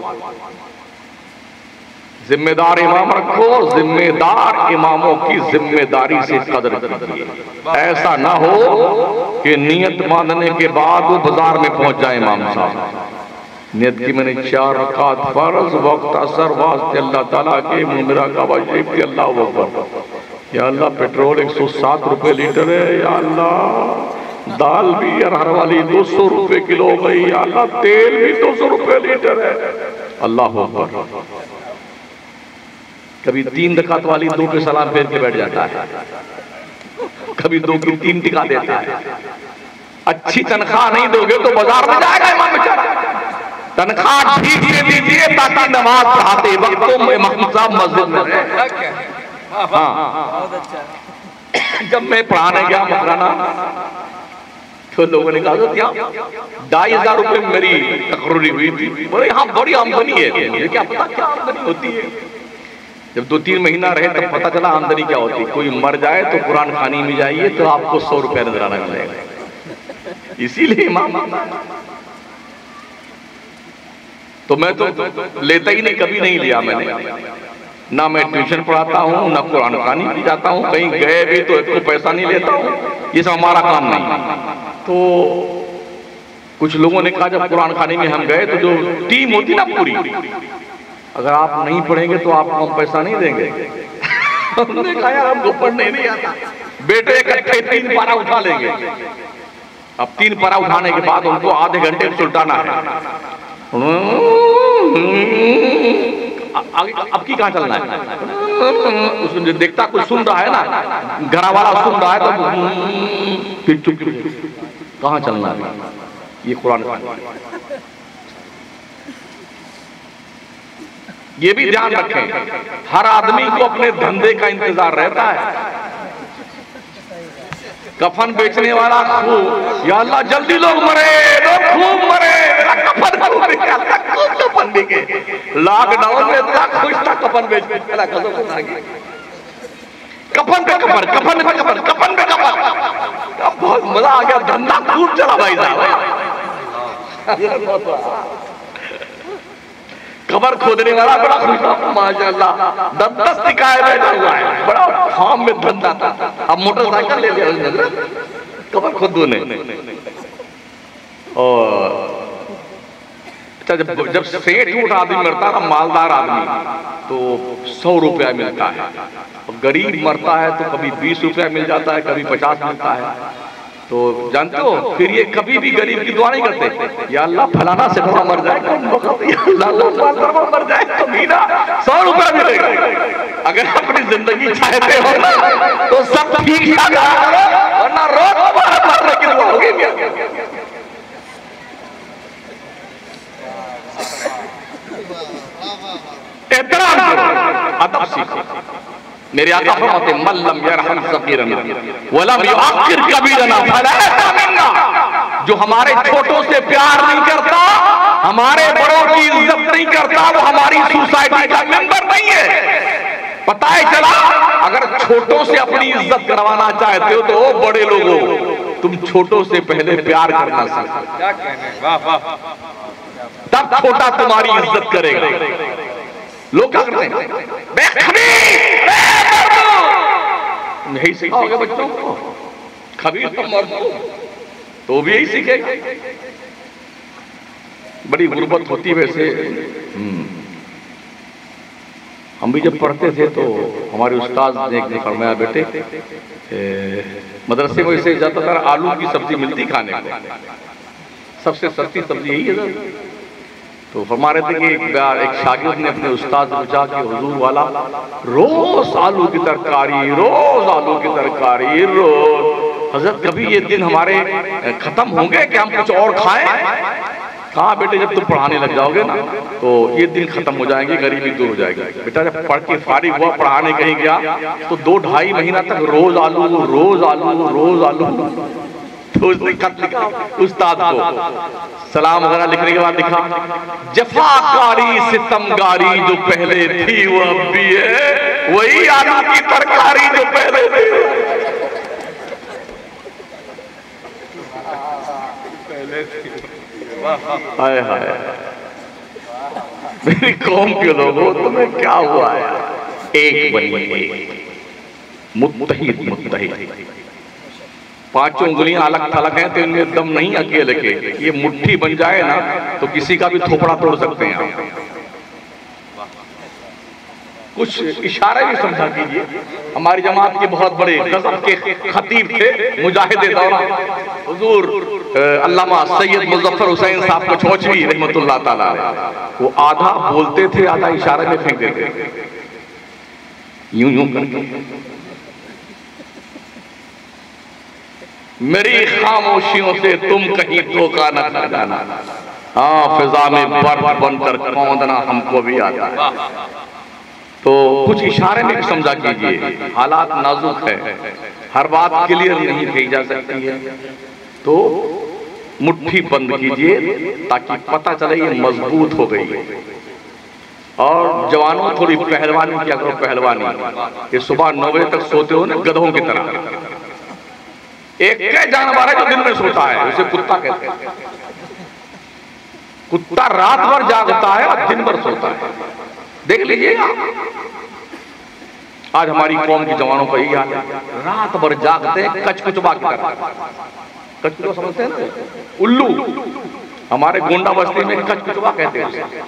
Speaker 5: जिम्मेदार इमाम रखो, जिम्मेदार इमामों की जिम्मेदारी से कदर कीजिए। ऐसा ना हो कि नियत बांधने के बाद वो बाजार में पहुंच जाए इमाम साहब। नियत की मैंने चार रकात फर्ज वक्त असर वास्ते अल्लाह ताला के मुमरा का वाजिब के अल्लाह अकबर। या अल्लाह पेट्रोल एक सौ सात रुपए लीटर है, या अल्लाह दाल भी अरहर वाली दो सौ रुपए किलो हो गई, या अल्लाह तेल भी दो सौ रुपए लीटर है। अल्लाह अकबर। कभी तीन रकात वाली दो के सलाम फेर के बैठ जाता है, कभी दो की तीन टिका देता है। अच्छी तनख्वाह नहीं दोगे तो बाजार में जाएगा इमाम बेचारा। तनख्वाह ठीक से दीजिए ताकि नमाज पढ़ाते वक्त इमाम साहब मस्जिद में रहे। हाँ, जब मैं पढ़ाने गया मकराना तो लोगों ने कहा ढाई हजार रुपए मेरी तकर्री हुई थी। बोले यहाँ बड़ी आमदनी है। मुझे क्या पता क्या आमदनी होती है। जब दो तीन महीना रहे तब पता चला आमदनी क्या होती। कोई मर जाए तो कुरान खानी में जाइए तो आपको सौ रुपया नजराना मिलेगा। इसीलिए इमाम तो मैं तो लेता ही नहीं, कभी नहीं लिया मैंने। ना मैं ट्यूशन पढ़ाता हूँ, ना कुरान खानी भी जाता हूँ, कहीं गए भी तो एक पैसा नहीं लेता हूँ। ये सब हमारा काम नहीं। तो कुछ लोगों ने कहा जब कुरान खानी में हम गए तो जो टीम होती ना पूरी, अगर आप नहीं पढ़ेंगे तो आपको हम पैसा नहीं देंगे। हमने कहा यार हमको पढ़ने नहीं आता। बेटे इकट्ठे तीन पारा उठा लेंगे। अब तीन पारा उठाने के बाद उनको आधे घंटे में सुलटाना है। अब की कहाँ चलना है? उसको देखता कुछ सुन रहा है ना, घरा वाला सुन रहा है तो फिर चुप कहाँ चलना है। ये कुरान ये भी ध्यान रखें, हर आदमी को अपने धंधे का इंतजार रहता है। कफन बेचने वाला खूब, या अल्लाह जल्दी लोग मरे, लोग खूब मरे, कफन खूब कफन बिके। लॉकडाउन में इतना खुश था कफन बेचने वाला। कफन पे कफन, कफन पे कफन, कफन पे कफन। अब बहुत मजा आ गया, धंधा खूब चला भाई साहब। कबर खोदने वाला बड़ा खुश था, माशाल्लाह, दस दस टिकाए बैठा हुआ है, बड़ा फार्म में धंधा था। अब मोटरसाइकिल ले लिया उसने कबर खोदने। और अच्छा, जब जब सेठ उठ आदमी मरता था, मालदार आदमी, तो सौ रुपया मिलता है। और गरीब मरता है तो कभी बीस रुपया मिल जाता है, कभी पचास मिलता है। तो जानते हो, फिर ये कभी भी गरीब की दुआ नहीं करते, या अल्लाह फलाना से थोड़ा मर जाए, मर जाए तो मीना सौ रुपया मिलेगा। अगर अपनी जिंदगी चाहते हो ना तो सब ठीक ठाक है, वरना रोज मरने की दुआ होगी। अदब सीखो। मेरे आका फरमाते मल्लम यरहम सगीरना वलम युअक्किर कबीरना फलैसा मिन्ना। जो हमारे छोटों से प्यार नहीं करता, हमारे बड़ों की इज्जत नहीं करता, वो हमारी सोसाइटी का मेंबर नहीं है। पता है चला, अगर छोटों से अपनी इज्जत करवाना चाहते हो तो बड़े लोगों, तुम छोटों से पहले प्यार करना सीखो। क्या कहने, वाह वाह। तब छोटा तुम्हारी इज्जत करेगा। लोग क्या करते हैं, यही सिखाओगे बच्चों को, खबीर तो मर्द तो भी यही सीखेगा। बड़ी गुर्बत होती वैसे। हम भी जब पढ़ते थे तो हमारे उस्ताद ने एक दिन फरमाया, बेटे मदरसे में से ज्यादातर आलू की सब्जी मिलती खाने को, सबसे सस्ती सब्जी यही है। तो फरमा रहे थे कि एक बार एक शागिर्द ने अपने उस्ताद से पूछा कि हुजूर वाला, रोज आलू की तरकारी, रोज आलू की तरकारी, रोज। हजरत कभी ये दिन हमारे खत्म होंगे कि हम कुछ और खाएं? कहा बेटे, जब तुम पढ़ाने लग जाओगे ना तो ये दिन खत्म हो जाएंगे, गरीबी दूर हो जाएगी। बेटा जब पढ़ के फारिग हुआ, पढ़ाने कहीं गया तो दो ढाई महीना तक रोज आलू, रोज आलू, रोज आलू। तो उसने खत लिखा उस्ताद को, सलाम वगैरह लिखने के बाद लिखा, जफाकारी सितमगारी जो पहले थी वो अब भी है, वही आलू की तरकारी जो पहले थी। हाय हाय, मेरी कौम के लोगों, तुम्हें क्या हुआ है? एक बनिए, मुत्तहिद मुत्तहिद। पांचों उंगलियां अलग थलग हैं तो इनमें दम नहीं अकेले के। ये मुट्ठी बन जाए ना तो किसी का भी थोपड़ा तोड़ सकते हैं आप। कुछ इशारे भी समझा कीजिए। हमारी जमात के बहुत बड़े गजब के खतीब थे, मुजाहिद दौरान हुजूर अल्लामा सैयद मुजफ्फर हुसैन साहब को चौचवी रहमतुल्लाह ताला अलैह, वो आधा बोलते थे, आधा इशारे में फेंक देते थे, यूं यूं करके। मेरी खामोशियों से तुम कहीं धोखा न खा जाना, हाँ फिजा में बर्फ बनकर कौंधना हमको भी आता है। तो कुछ इशारे में समझा कीजिए, हालात नाजुक है, हर बात क्लियर नहीं कही जा सकती है, तो मुट्ठी बंद कीजिए ताकि पता चले ये मजबूत हो गई। और जवानों थोड़ी पहलवानी किया करो, पहलवानी। ये सुबह नौ बजे तक सोते हो ना गधों की तरह। एक क्या जानवर है जो दिन में सोता है, उसे कुत्ता कहते हैं। कुत्ता रात भर जागता है और दिन भर सोता है, देख लीजिएगा। आज हमारी कौम की जवानों का यही हाल है, रात भर जागते हैं कचकुचबा की तरह। कचकुचबा समझते हैं ना, उल्लू। हमारे गोंडा बस्ती में कचकुचबा कहते हैं।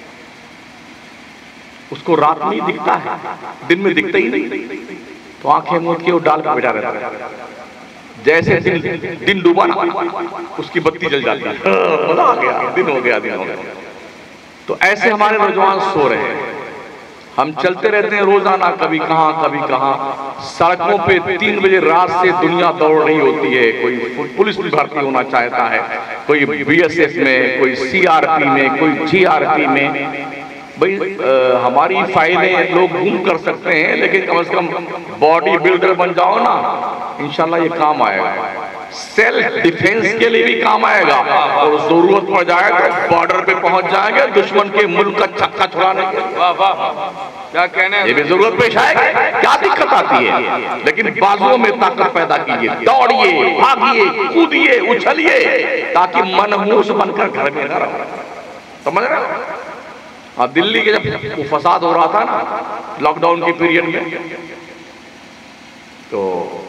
Speaker 5: उसको रात में दिखता है, दिन में दिखता ही नहीं, तो आंखें मूंद के वो डाल के बैठा रहता है। जैसे दिन दिन डूबा ना उसकी बत्ती जल जाती है, मजा आ गया, दिन हो गया, दिन हो गया। तो ऐसे हमारे नौजवान सो रहे हैं, हम चलते रहते हैं रोजाना, कभी कहां कभी कहां। सड़कों पे तीन बजे रात से दुनिया दौड़ रही होती है। कोई पुलिस में भर्ती होना चाहता है, कोई बीएसएफ में, कोई सीआरपी में, कोई जीआरपी में। भाई आ, हमारी फाइलें लोग गुम कर सकते हैं, लेकिन कम से कम बॉडी बिल्डर बन जाओ ना, इंशाल्लाह ये काम आएगा। सेल्फ डिफेंस के लिए भी काम आएगा और जरूरत पड़ जाए तो बॉर्डर पे पहुंच जाएंगे दुश्मन के मुल्क का छक्का छुड़ाने के।
Speaker 4: वाह वाह, क्या कहने,
Speaker 5: ये भी जरूरत पेश आएगी, क्या दिक्कत आती है, लेकिन बाजुओं में ताकत पैदा कीजिए, दौड़िए, भागिए, कूदिए, उछलिए, ताकि मनहूस बनकर घर में न रहो। समझ रहे हो? हाँ, दिल्ली के जब वो फसाद हो रहा था ना लॉकडाउन के पीरियड में, तो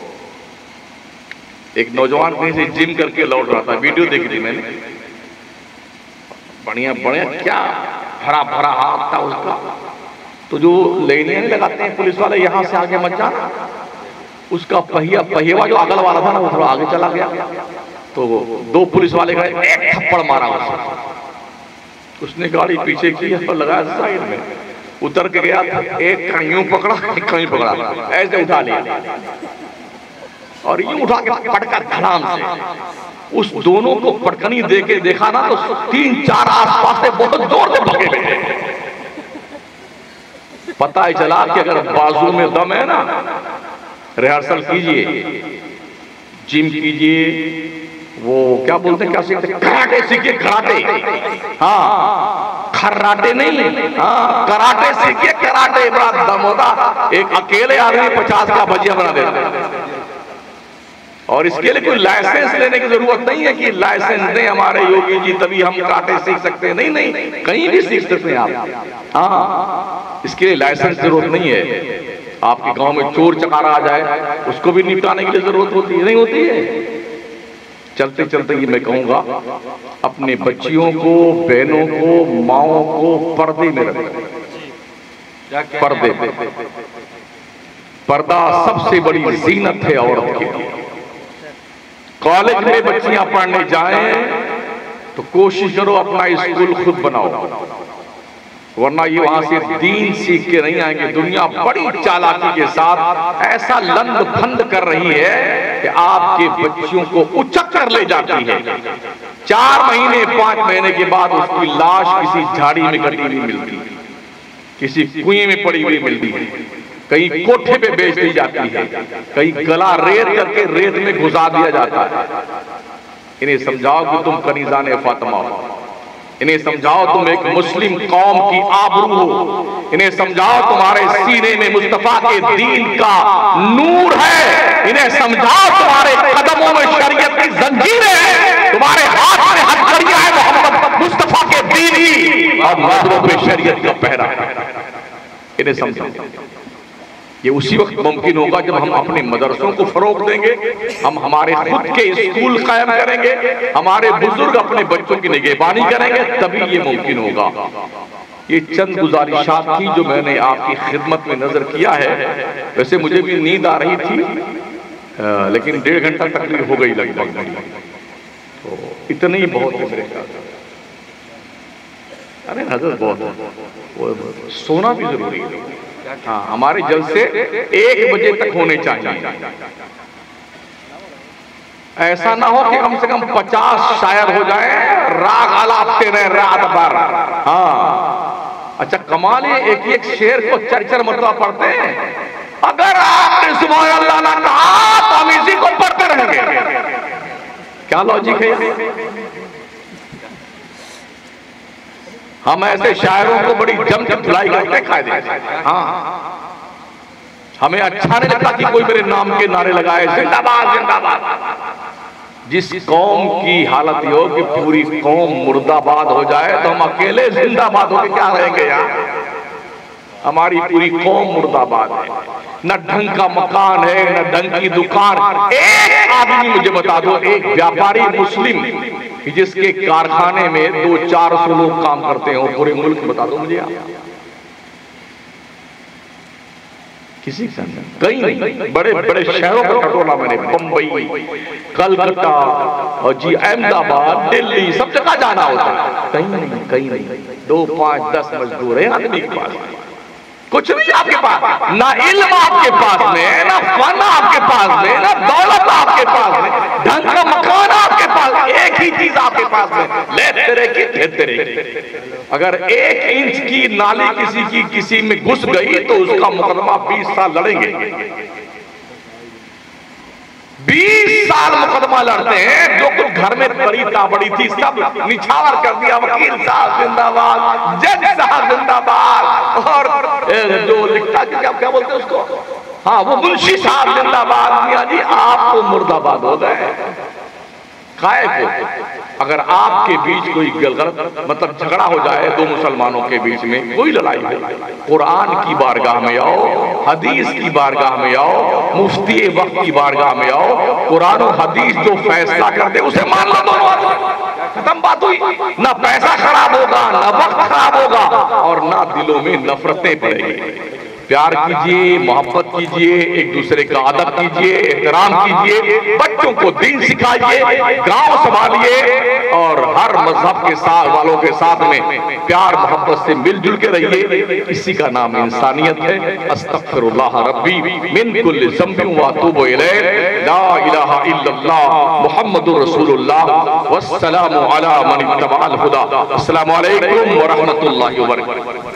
Speaker 5: एक नौजवान कहीं से जिम करके लौट रहा था, वीडियो देखी थी मैंने, बढ़िया बढ़िया, क्या भरा भरा हाथ था उसका। तो जो लेने लगाते हैं पुलिस वाले, यहां से आगे मत जाना, उसका पहिया पहिया जो अगल वाला था ना वो थोड़ा आगे चला गया, तो दो पुलिस वाले गए, एक थप्पड़ मारा उसे, उसने गाड़ी पीछे की और लगाया साइड में, उतर के गया, एक का यूं पकड़ा, एक का यूं पकड़ा, ऐसे उठा लिया और यूं उठा के पटका धड़ाम से। उस दोनों को पटकनी दे के देखा ना तो तीन चार आसपास से बहुत जोर से भगे गए। पता ही चला कि अगर बाजू में दम है ना, रिहर्सल कीजिए, जिम कीजिए, वो क्या बोलते हैं, क्या सीखते, कराटे सीखिए, कराटे, हाँ खर्राटे नहीं, हाँ कराटे सीखिए, कराटे बड़ा दम होता। एक अकेले आदमी पचास का भजिया बना देता, और इसके लिए कोई लाइसेंस लेने की जरूरत नहीं है कि लाइसेंस दें हमारे योगी जी तभी हम कराटे सीख सकते हैं। नहीं नहीं, कहीं भी सीख सकते हैं आप, हाँ इसके लिए लाइसेंस जरूरत नहीं है। आपके गांव में चोर चकारा आ जाए, उसको भी निपटाने के लिए जरूरत होती है, नहीं होती है। चलते चलते ये मैं कहूंगा, अपने बच्चियों को, बहनों को, माओं को पर्दे में रखें। पर्दे, पर्दा सबसे बड़ी जीनत है औरत की। कॉलेज में बच्चियां पढ़ने जाएं तो कोशिश करो अपना स्कूल खुद बनाओ, वरना ये वहां से दीन सीख के नहीं आएंगे। दुनिया बड़ी चालाकी के साथ ऐसा लंद फंद कर रही है कि आपके बच्चियों को उचक कर ले जाती है। चार महीने पांच महीने के बाद उसकी लाश किसी झाड़ी में कटी हुई मिलती, किसी कुएं में पड़ी हुई मिलती है, कहीं कोठे पे बेच दी जाती है, कहीं गला रेत करके रेत में घुसा दिया जाता है। इन्हें समझाओ कि तुम कनीज़ाने फातिमा हो, इन्हें समझाओ तुम एक मुस्लिम कौम की आबरू हो, इन्हें समझाओ तुम्हारे सीने में मुस्तफा के दीन का नूर है, इन्हें समझाओ तुम्हारे कदमों में शरीयत की जंजीरें हैं, तुम्हारे हाथ में हथकड़ियां हैं मोहम्मद मुस्तफा के दीन की, और नजरों पे शरीयत का पहरा। इन्हें समझाओ। ये उसी वक्त मुमकिन होगा जब हम अपने मदरसों को फरोग देंगे, हम हमारे खुद के स्कूल कायम करेंगे, हमारे बुजुर्ग अपने बच्चों की निगहबानी करेंगे, तभी ये मुमकिन होगा। ये चंद गुजारिशात थी जो मैंने आपकी खिदमत में नजर किया है। वैसे मुझे भी नींद आ रही थी, आ, लेकिन डेढ़ घंटा तकलीफ हो गई लगभग, तो इतने ही बहुत है मेरे ख्याल। अरे हजरत बहुत सोना भी जरूरी है। हाँ, हमारे जलसे एक बजे तक होने चाहिए। ऐसा ना हो कि कम से कम पचास शायर हो जाए, राग आलापते रहे रात भर। हाँ अच्छा, कमाल है, एक एक शेर को चार चार मतलब पढ़ते हैं। अगर आपने सुभान अल्लाह ना कहा तो हम इसी को पढ़ते रहेंगे। क्या लॉजिक है? हम ऐसे शायरों को बड़ी जम जम धुलाई करके खाए देते। हाँ, हमें अच्छा नहीं लगता कि कोई मेरे नाम के नारे लगाए, जिंदाबाद जिंदाबाद। जिस कौम की हालत ये हो कि पूरी कौम मुर्दाबाद हो जाए तो हम अकेले जिंदाबाद होके क्या रहेंगे यार? हमारी पूरी कौम मुर्दाबाद है, न ढंग का मकान है, न ढंग की दुकान। एक आदमी मुझे बता दो, एक व्यापारी मुस्लिम जिसके कारखाने में दो चार सौ लोग काम करते हो पूरे मुल्क, बता दो मुझे आप। किसी का कहीं नहीं। बड़े बड़े शहरों का टटोला मैंने, बम्बई, कलकत्ता और जी अहमदाबाद, दिल्ली, सब जगह जाना होता है, कहीं नहीं कहीं नहीं। दो पांच दस मजदूर है आदमी के पास, कुछ नहीं आपके पास, ना इल्म आपके पास में, ना फन आपके पास में, ना दौलत आपके पास में, ढंग का मकान आपके पास, एक ही चीज आपके पास में, ले तेरे की थे तेरे की। अगर एक इंच की नाली किसी की किसी में घुस गई तो उसका मुकदमा बीस साल लड़ेंगे। बीस साल मुकदमा लड़ते हैं, जो कुछ घर में बड़ी ताबड़ी थी सब निछावर कर दिया। वकील साहब जिंदाबाद, जज साहब जिंदाबाद, और जो लिखता क्या क्या बोलते हैं उसको, हाँ वो मुंशी साहब जिंदाबाद। मियां जी आप तो मुर्दाबाद हो गए। काय को अगर आपके बीच कोई गलत मतलब झगड़ा हो जाए दो मुसलमानों के बीच में, कोई लड़ाई हो, कुरान की बारगाह में आओ, हदीस की बारगाह में आओ, मुफ्ती वक्त की बारगाह में आओ, कुरान और हदीस जो फैसला कर दे उसे मान लो। दोनों खत्म बात हुई। ना पैसा खराब होगा, ना वक्त खराब होगा, और ना दिलों में नफरतें पड़ेगी। प्यार कीजिए, मोहब्बत कीजिए, एक दूसरे का अदब कीजिए, एहतराम कीजिए, बच्चों को दीन सिखाइए, गांव संभालिए, और हर मजहब के साथ वालों के साथ में प्यार मोहब्बत से मिलजुल के रहिए। इसी का नाम इंसानियत है। अस्तगफिरुल्लाह रब्बी मिन कुल्लि ज़ंबिन व अतूबु इलैह, ला इलाहा इल्लल्लाह मुहम्मदुर रसूलुल्लाह, वस्सलामु अला मन इत्तबअल हुदा। अस्सलामु अलैकुम व रहमतुल्लाहि व बरकातुहू।